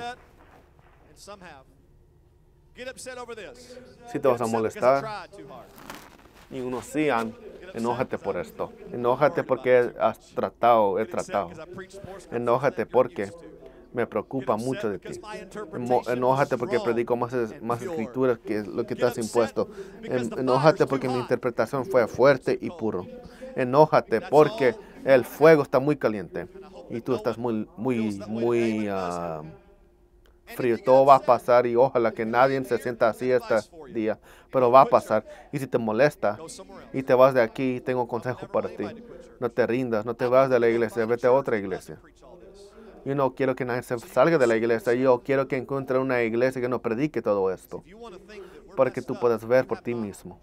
Si te vas a molestar, y uno sí, enójate por esto. Enójate porque has tratado, he tratado. Enójate porque me preocupa mucho de ti. Enójate porque predico más, más escrituras que lo que te has impuesto. Enójate porque mi interpretación fue fuerte y puro. Enójate porque el fuego está muy caliente y tú estás muy, muy, muy uh, frío. Todo va a pasar y ojalá que nadie se sienta así este día, pero va a pasar. Y si te molesta y te vas de aquí, tengo un consejo para ti. No te rindas, no te vas de la iglesia, vete a otra iglesia. Yo no quiero que nadie se salga de la iglesia. Yo quiero que encuentre una iglesia que no predique todo esto, para que tú puedas ver por ti mismo.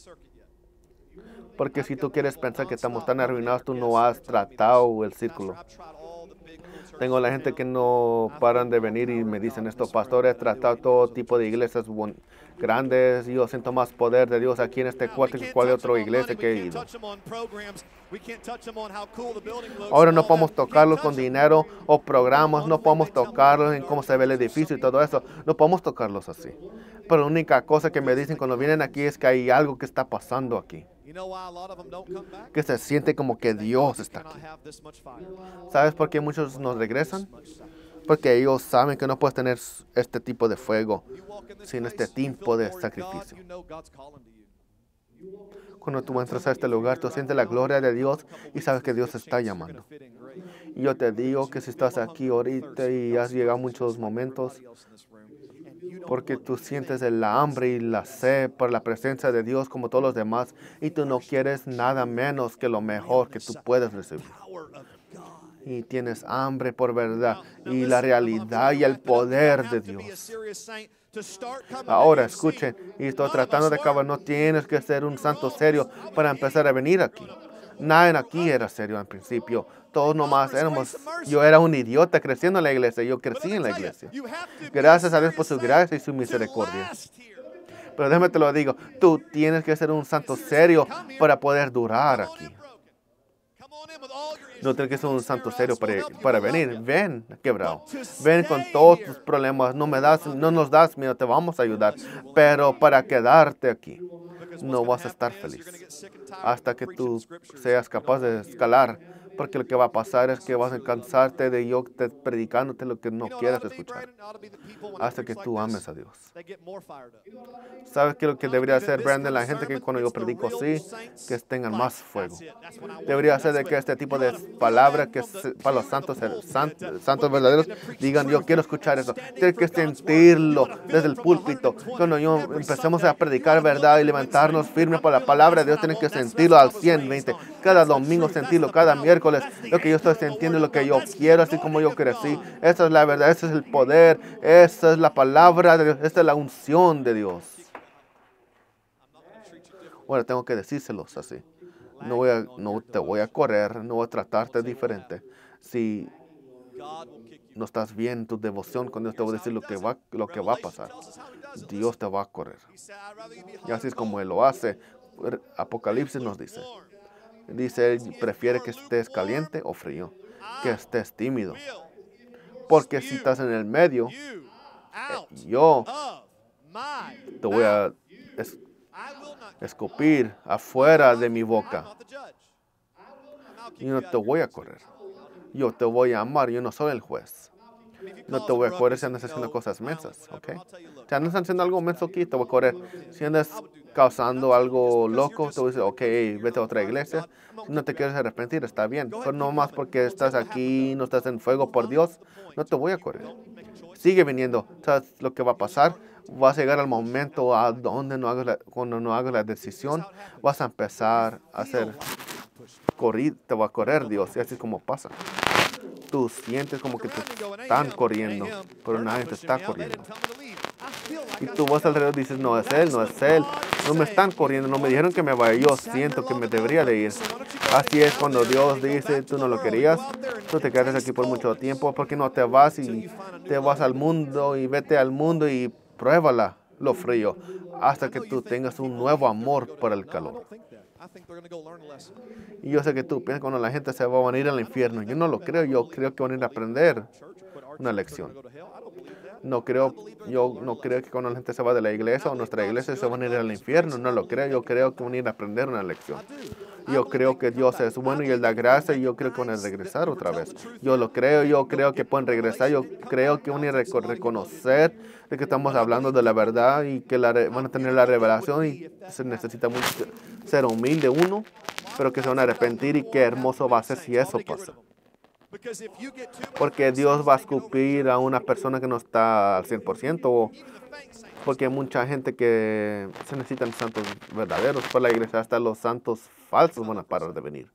Porque si tú quieres pensar que estamos tan arruinados, tú no has tratado el círculo. Tengo la gente que no paran de venir y me dicen esto, pastor, he tratado todo tipo de iglesias grandes. Yo siento más poder de Dios aquí en este cuarto que cualquier otra iglesia que he ido. Ahora no podemos tocarlos con dinero o programas, no podemos tocarlos en cómo se ve el edificio y todo eso. No podemos tocarlos así. Pero la única cosa que me dicen cuando vienen aquí es que hay algo que está pasando aquí. Que se siente como que Dios está aquí. ¿Sabes por qué muchos nos regresan? Porque ellos saben que no puedes tener este tipo de fuego sin este tipo de sacrificio. Cuando tú entras a este lugar, tú sientes la gloria de Dios y sabes que Dios está llamando. Y yo te digo que si estás aquí ahorita y has llegado a muchos momentos, porque tú sientes el hambre y la sed por la presencia de Dios como todos los demás, y tú no quieres nada menos que lo mejor que tú puedes recibir. Y tienes hambre por verdad y la realidad y el poder de Dios. Ahora, escuchen, y estoy tratando de acabar, no tienes que ser un santo serio para empezar a venir aquí. Nadie aquí era serio al principio. Todos nomás éramos, yo era un idiota creciendo en la iglesia. Yo crecí en la iglesia. Gracias a Dios por su gracia y su misericordia. Pero déjame te lo digo, tú tienes que ser un santo serio para poder durar aquí. No tienes que ser un santo serio para, para venir. Ven, quebrado. Ven con todos tus problemas. No me das, no nos das miedo, te vamos a ayudar. Pero para quedarte aquí, no vas a estar feliz hasta que tú seas capaz de escalar. Porque lo que va a pasar es que vas a cansarte de yo te predicándote lo que no quieres escuchar. Hasta que tú ames a Dios. ¿Sabes qué es lo que debería hacer, Brandon? La gente que cuando yo predico así, que tengan más fuego. Debería ser de que este tipo de palabras que para los santos, santos, santos verdaderos, digan, yo quiero escuchar eso. Tienes que sentirlo desde el púlpito. Cuando yo empecemos a predicar verdad y levantarnos firmes por la palabra de Dios, tienes que sentirlo al cien, veinte. Cada domingo sentirlo, cada miércoles. Lo que yo estoy sintiendo, lo que yo quiero, así como yo crecí. Esa es la verdad, ese es el poder, esa es la palabra de Dios, esta es la unción de Dios. Bueno, tengo que decírselos así. No, voy a, no te voy a correr, no voy a tratarte diferente. Si no estás bien en tu devoción con Dios, te voy a decir lo que va, lo que va a pasar. Dios te va a correr. Y así es como Él lo hace. Apocalipsis nos dice. Dice, Él prefiere que estés caliente o frío, que estés tímido. Porque si estás en el medio, eh, yo te voy a es, escupir afuera de mi boca. Y no te voy a correr. Yo te voy a amar. Yo no soy el juez. No te voy a correr si andas haciendo cosas mensas, ¿ok? Si andas haciendo algo menso aquí, te voy a correr. Si andas causando algo loco, te voy a decir, ok, vete a otra iglesia. Si no te quieres arrepentir, está bien. Pero no más porque estás aquí, no estás en fuego por Dios, no te voy a correr. Sigue viniendo. ¿Sabes lo que va a pasar? Vas a llegar al momento a donde no hagas la, cuando no hagas la decisión, vas a empezar a hacer correr, te va a correr Dios. Y así es como pasa. Tú sientes como que te están corriendo, pero nadie te está corriendo. Y tú vas alrededor y dices, no es Él, no es Él. No me están corriendo, no me dijeron que me vaya. Yo siento que me debería de ir. Así es cuando Dios dice, tú no lo querías. Tú te quedas aquí por mucho tiempo. ¿Por qué no te vas y te vas al mundo y vete al mundo y pruébala lo frío hasta que tú tengas un nuevo amor por el calor? Y yo sé que tú piensas cuando la gente se va a venir al infierno. Yo no lo creo. Yo creo que van a ir a aprender una lección. No creo, yo no creo que cuando la gente se va de la iglesia o nuestra iglesia se van a ir al infierno. No lo creo. Yo creo que van a ir a aprender una lección. Yo creo que Dios es bueno y Él da gracia y yo creo que van a regresar otra vez. Yo lo creo. Yo creo que pueden regresar. Yo creo que van a ir a reconocer de que estamos hablando de la verdad y que la, van a tener la revelación y se necesita mucho ser humilde uno, pero que se van a arrepentir y qué hermoso va a ser si eso pasa. Porque Dios va a escupir a una persona que no está al cien por ciento. Porque hay mucha gente que se necesitan santos verdaderos. Por la iglesia hasta los santos falsos van a parar de venir.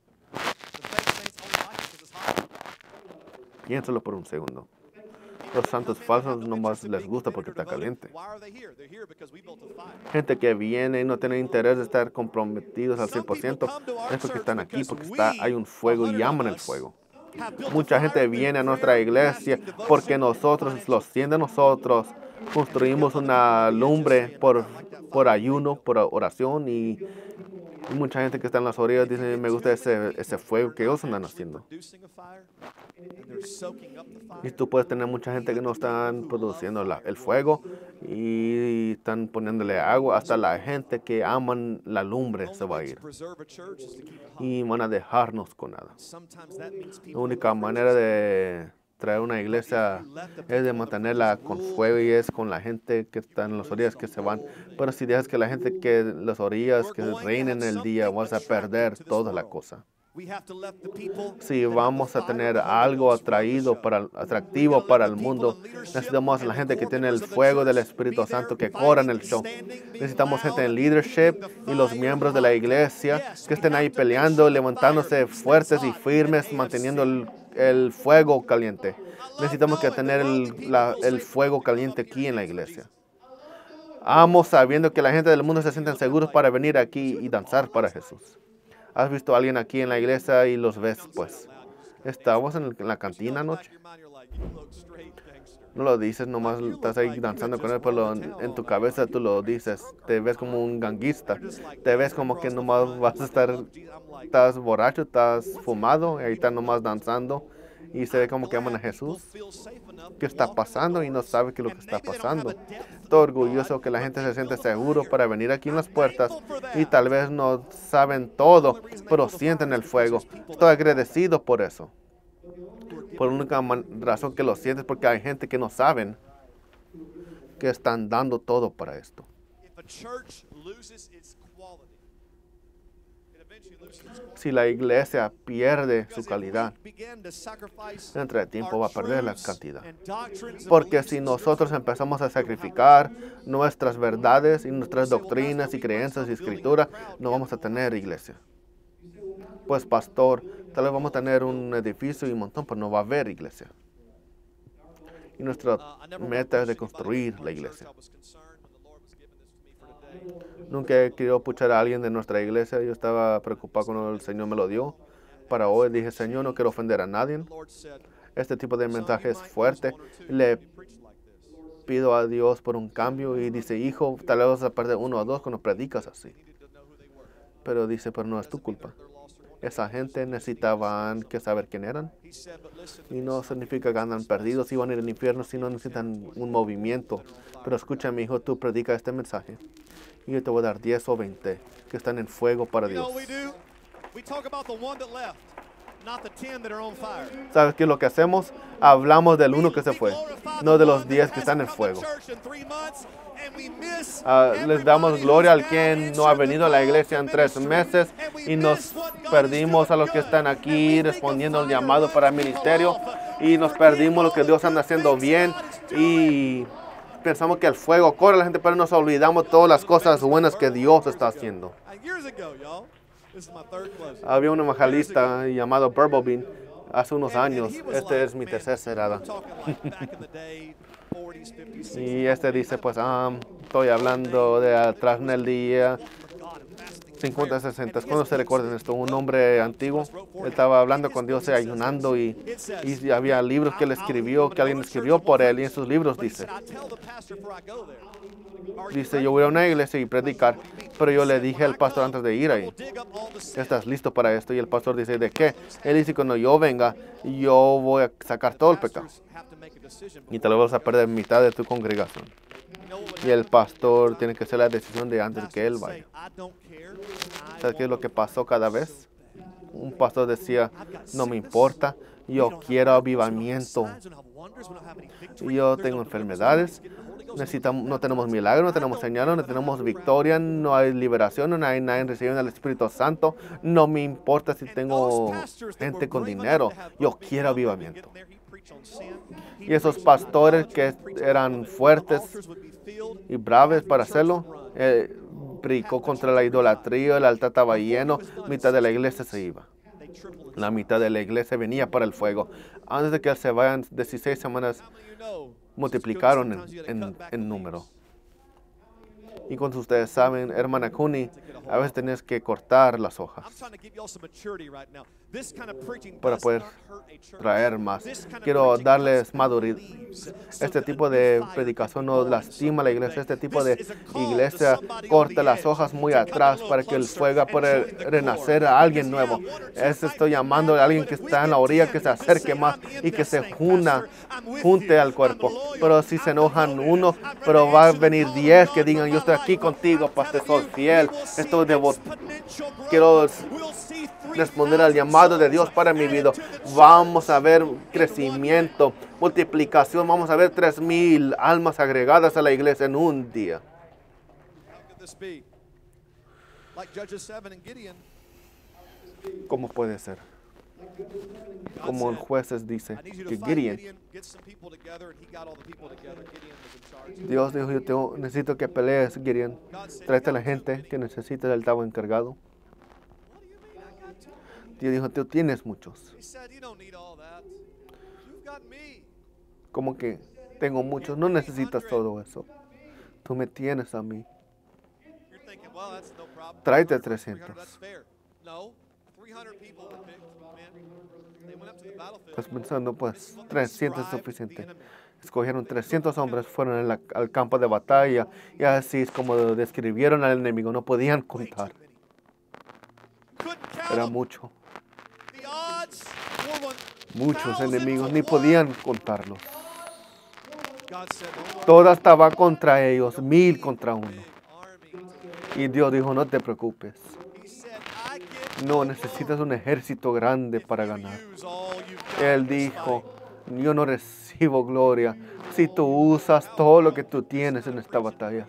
Piénsalo por un segundo. Los santos falsos nomás les gusta porque está caliente. Gente que viene y no tiene interés de estar comprometidos al cien por ciento. Es porque están aquí, porque está, hay un fuego y aman el fuego. Mucha gente viene a nuestra iglesia porque nosotros, los cien de nosotros, construimos una lumbre por, por ayuno, por oración y, y mucha gente que está en las orillas dice, me gusta ese, ese fuego que ellos andan haciendo. Y tú puedes tener mucha gente que no están produciendo la, el fuego y están poniéndole agua. Hasta la gente que aman la lumbre se va a ir. Y van a dejarnos con nada. La única manera de traer una iglesia es de mantenerla con fuego y es con la gente que está en las orillas que se van. Pero si dejas que la gente que en las orillas que reinen el día, vas a perder toda la cosa. Si vamos a tener algo atraído para, atractivo para el mundo, necesitamos a la gente que tiene el fuego del Espíritu Santo que corra en el show. Necesitamos gente en leadership y los miembros de la iglesia que estén ahí peleando, levantándose fuertes y firmes, manteniendo el, el fuego caliente. Necesitamos que tener el, la, el fuego caliente aquí en la iglesia. Amo sabiendo que la gente del mundo se sienten seguros para venir aquí y danzar para Jesús. ¿Has visto a alguien aquí en la iglesia y los ves, pues? Estábamos en, el- en la cantina anoche. No lo dices, nomás estás ahí danzando con él, pero lo- en tu cabeza tú lo dices. Te ves como un ganguista. Te ves como que nomás vas a estar, estás borracho, estás fumado, y ahí estás nomás danzando. Y se ve como que aman a Jesús. ¿Qué está pasando? Y no sabe qué es lo que está pasando. Estoy orgulloso que la gente se siente seguro para venir aquí en las puertas. Y tal vez no saben todo, pero sienten el fuego. Estoy agradecido por eso. Por la única man- razón que lo sientes, porque hay gente que no saben que están dando todo para esto. Si la iglesia pierde su calidad, dentro de tiempo va a perder la cantidad. Porque si nosotros empezamos a sacrificar nuestras verdades y nuestras doctrinas y creencias y escritura, no vamos a tener iglesia. Pues pastor, tal vez vamos a tener un edificio y un montón, pero no va a haber iglesia. Y nuestra meta es de construir la iglesia. Nunca he querido puchar a alguien de nuestra iglesia. Yo estaba preocupado cuando el Señor me lo dio. Para hoy dije, Señor, no quiero ofender a nadie. Este tipo de mensaje es fuerte. Le pido a Dios por un cambio y dice, hijo, tal vez vas a perder uno o dos cuando predicas así. Pero dice, pero no es tu culpa. Esa gente necesitaban que saber quién eran. Y no significa que andan perdidos y van a ir al infierno, sino necesitan un movimiento. Pero escucha, mi hijo, tú predica este mensaje. Y yo te voy a dar diez o veinte que están en fuego para Dios. ¿Sabes qué es lo que hacemos? Hablamos del uno que se fue, no de los diez que están en fuego. Uh, les damos gloria al quien no ha venido a la iglesia en tres meses y nos perdimos a los que están aquí respondiendo al llamado para el ministerio y nos perdimos lo que Dios anda haciendo bien y pensamos que el fuego corre a la gente, pero nos olvidamos todas las cosas buenas que Dios está haciendo. Había un evangelista llamado Burble hace unos años. Este es mi tercera cerrada. Y este dice, pues, ah, estoy hablando de atrás en el día cincuenta, sesenta. ¿Cuándo se recuerdan esto? Un hombre antiguo. Él estaba hablando con Dios, ayunando y, y había libros que él escribió, que alguien escribió por él. Y en sus libros dice, dice, yo voy a una iglesia y predicar, pero yo le dije al pastor antes de ir ahí, ¿estás listo para esto? Y el pastor dice, ¿de qué? Él dice, cuando yo venga, yo voy a sacar todo el pecado. Y te lo vas a perder mitad de tu congregación. Y el pastor tiene que hacer la decisión de antes que él vaya. ¿Sabes qué es lo que pasó cada vez? Un pastor decía, no me importa, yo quiero avivamiento. Yo tengo enfermedades, necesitamos, no tenemos milagros, no tenemos señales, no tenemos victoria, no hay liberación, no hay nadie recibiendo el Espíritu Santo. No me importa si tengo gente con dinero, yo quiero avivamiento. Y esos pastores que eran fuertes y braves para hacerlo, eh, predicó contra la idolatría, el altar estaba lleno, mitad de la iglesia se iba. La mitad de la iglesia venía para el fuego. Antes de que se vayan dieciséis semanas, multiplicaron en, en, en número. Y como ustedes saben, hermana Cooney, a veces tienes que cortar las hojas para poder traer más. Quiero darles madurez. Este tipo de predicación no lastima a la iglesia. Este tipo de iglesia corta las hojas muy atrás para que el fuego pueda renacer a alguien nuevo. Eso estoy llamando a alguien que está en la orilla, que se acerque más y que se una, junte al cuerpo. Pero si se enojan uno, pero va a venir diez que digan, yo estoy aquí contigo, pastor, soy fiel. Estoy devoto. Quiero responder al llamado de Dios para mi vida. Vamos a ver crecimiento, multiplicación. Vamos a ver tres mil almas agregadas a la iglesia en un día. ¿Cómo puede ser? Como el jueces dice que Gideon, Dios dijo, yo tengo, necesito que pelees, Gideon. Tráete a la gente que necesita, él estaba encargado. Dios dijo, tú tienes muchos. Como que tengo muchos, no necesitas todo eso. Tú me tienes a mí. Tráete trescientos. Pues pensando, pues, trescientos es suficiente. Escogieron trescientos hombres, fueron en la- al campo de batalla, y así es como describieron al enemigo. No podían contar. Era mucho. Muchos enemigos, ni podían contarlos. Toda estaba contra ellos, mil contra uno. Y Dios dijo, no te preocupes. No necesitas un ejército grande para ganar. Él dijo, yo no recibo gloria si tú usas todo lo que tú tienes en esta batalla.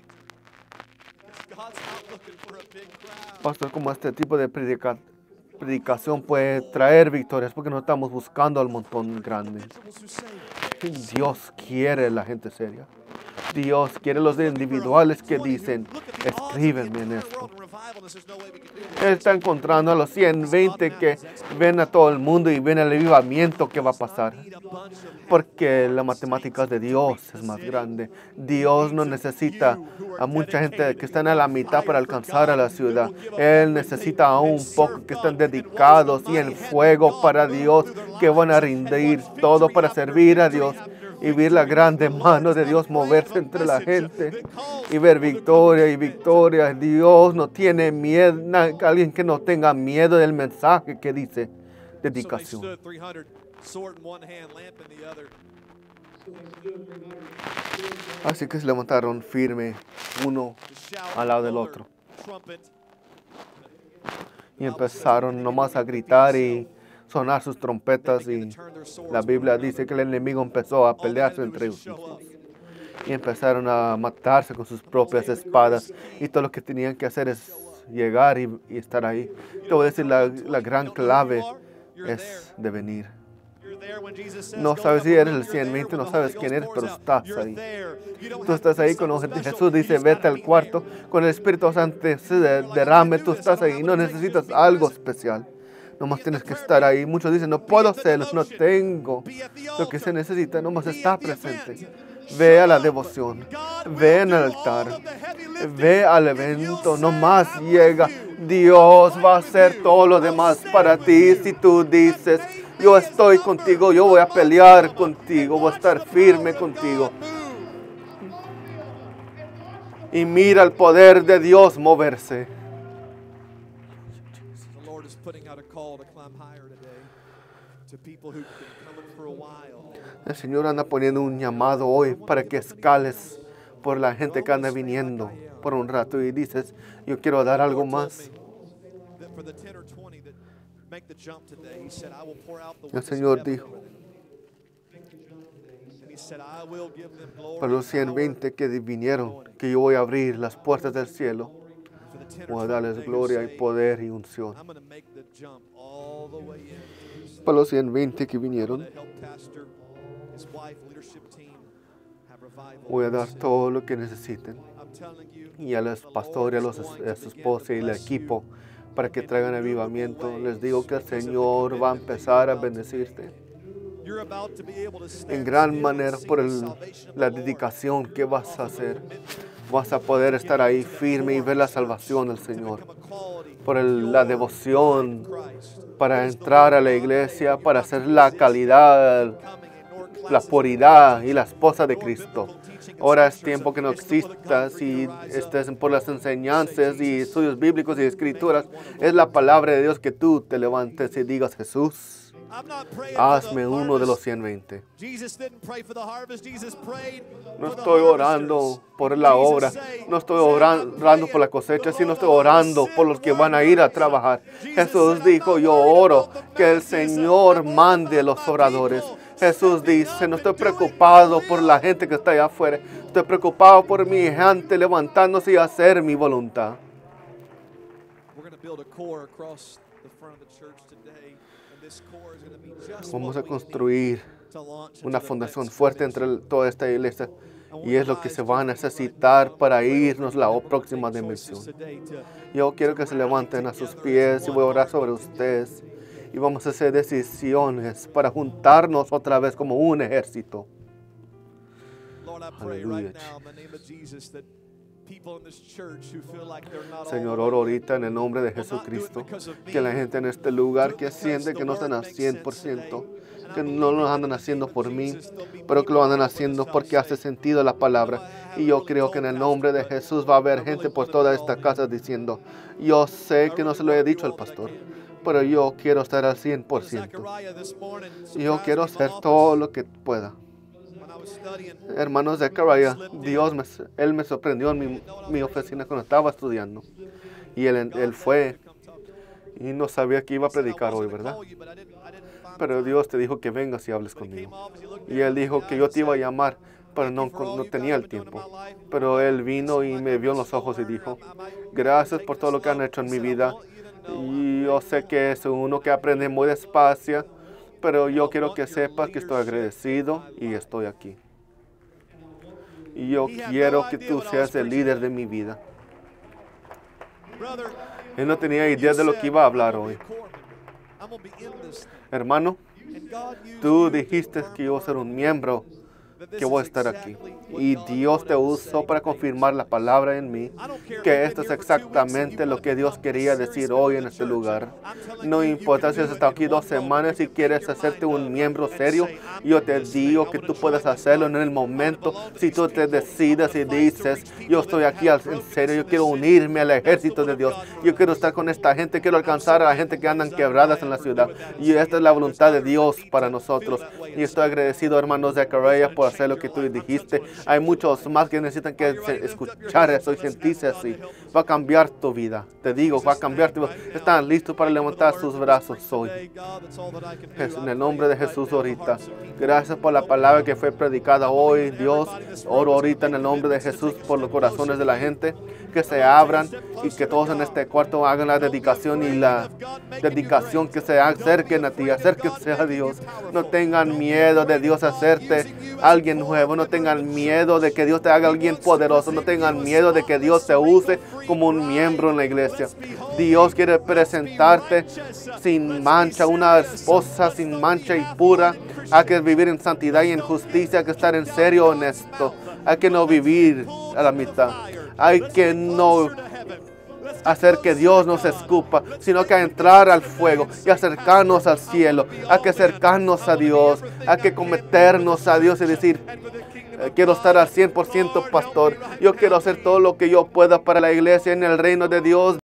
Pastor, como este tipo de predica- predicación puede traer victorias, porque no estamos buscando al montón grande. Dios quiere la gente seria. Dios quiere los individuales que dicen, escríbenme en esto. Él está encontrando a los ciento veinte que ven a todo el mundo y ven el avivamiento que va a pasar. Porque la matemática de Dios es más grande. Dios no necesita a mucha gente que están a la mitad para alcanzar a la ciudad. Él necesita a un poco que están dedicados y en fuego para Dios, que van a rendir todo para servir a Dios y ver la grande mano de Dios moverse entre la gente y ver victoria y victoria. Dios no tiene miedo, alguien que no tenga miedo del mensaje que dice dedicación. Así que se levantaron firme uno al lado del otro y empezaron nomás a gritar y sonar sus trompetas, y la Biblia dice que el enemigo empezó a pelearse entre ellos y empezaron a matarse con sus propias espadas, y todo lo que tenían que hacer es llegar y, y estar ahí. Te voy a decir, la, la gran clave es de venir. No sabes si eres el ciento veinte, no sabes quién eres, pero estás ahí. Tú estás ahí cuando Jesús dice, vete al cuarto, con el Espíritu Santo se derrame, tú estás ahí, no necesitas algo especial. Nomás tienes que estar ahí. Muchos dicen, no puedo hacerlo, no tengo. Lo que se necesita, nomás está presente. Ve a la devoción, ve en el altar, ve al evento, nomás llega. Dios va a hacer todo lo demás para ti. Si tú dices, yo estoy contigo, yo voy a pelear contigo, voy a estar firme contigo. Y mira el poder de Dios moverse. El Señor anda poniendo un llamado hoy para que escales por la gente que anda viniendo por un rato y dices, yo quiero dar algo más. El Señor dijo, para los ciento veinte que vinieron, que yo voy a abrir las puertas del cielo, voy a darles gloria y poder y unción. Para los ciento veinte que vinieron, voy a dar todo lo que necesiten. Y a los pastores, a, los, a su esposa y el equipo, para que traigan avivamiento. Les digo que el Señor va a empezar a bendecirte en gran manera por el, la dedicación que vas a hacer. Vas a poder estar ahí firme y ver la salvación del Señor. Por el, la devoción, para entrar a la iglesia, para hacer la calidad, la puridad y la esposa de Cristo. Ahora es tiempo que no existas y estés por las enseñanzas y estudios bíblicos y escrituras. Es la palabra de Dios que tú te levantes y digas, Jesús, hazme uno de los ciento veinte. No estoy orando por la obra, no estoy orando por la cosecha, sino estoy orando por los que van a ir a trabajar. Jesús dijo, yo oro que el Señor mande los oradores. Jesús dice, no estoy preocupado por la gente que está allá afuera, estoy preocupado por mi gente levantándose y hacer mi voluntad. Vamos a construir una fundación fuerte entre toda esta iglesia, y es lo que se va a necesitar para irnos a la próxima dimensión. Yo quiero que se levanten a sus pies y voy a orar sobre ustedes. Y vamos a hacer decisiones para juntarnos otra vez como un ejército. Aleluya. Señor, oro ahorita en el nombre de Jesucristo, que la gente en este lugar que siente que no están al cien por ciento, que no lo andan haciendo por mí, pero que lo andan haciendo porque hace sentido la palabra. Y yo creo que en el nombre de Jesús va a haber gente por toda esta casa diciendo, yo sé que no se lo he dicho al pastor, pero yo quiero estar al cien por ciento. Yo quiero hacer todo lo que pueda. Hermanos de Zechariah, Dios me, él me sorprendió en mi, mi oficina cuando estaba estudiando. Y él, él fue y no sabía que iba a predicar hoy, ¿verdad? Pero Dios te dijo que vengas y hables conmigo. Y él dijo que yo te iba a llamar, pero no, no tenía el tiempo. Pero él vino y me vio en los ojos y dijo, gracias por todo lo que han hecho en mi vida. Y yo sé que es uno que aprende muy despacio, pero yo quiero que sepas que estoy agradecido y estoy aquí. Y yo quiero que tú seas el líder de mi vida. Él no tenía idea de lo que iba a hablar hoy. Hermano, tú dijiste que yo ser un miembro, que voy a estar aquí. Y Dios te usó para confirmar la palabra en mí, que esto es exactamente lo que Dios quería decir hoy en este lugar. No importa si has estado aquí dos semanas y quieres hacerte un miembro serio, yo te digo que tú puedes hacerlo en el momento. Si tú te decides y dices, yo estoy aquí en serio, yo quiero unirme al ejército de Dios, yo quiero estar con esta gente, quiero alcanzar a la gente que andan quebradas en la ciudad. Y esta es la voluntad de Dios para nosotros. Y estoy agradecido, hermanos de Zechariah, por hacer lo que tú dijiste. Hay muchos más que necesitan que escuchar eso y sentirse así. Va a cambiar tu vida. Te digo, va a cambiar tu vida. Están listos para levantar sus brazos hoy. En el nombre de Jesús ahorita. Gracias por la palabra que fue predicada hoy, Dios. Oro ahorita en el nombre de Jesús por los corazones de la gente. Que se abran y que todos en este cuarto hagan la dedicación y la dedicación, que se acerquen a ti, acérquense a Dios. No tengan miedo de Dios hacerte alguien nuevo. No tengan miedo de que Dios te haga alguien poderoso. No tengan miedo de que Dios te use como un miembro en la iglesia. Dios quiere presentarte sin mancha, una esposa sin mancha y pura. Hay que vivir en santidad y en justicia, hay que estar en serio, honesto. Hay que no vivir a la mitad. Hay que no hacer que Dios nos escupa, sino que entrar al fuego y acercarnos al cielo. Hay que acercarnos a Dios, hay que cometernos a Dios y decir, quiero estar al cien por ciento, pastor. Yo quiero hacer todo lo que yo pueda para la iglesia en el reino de Dios.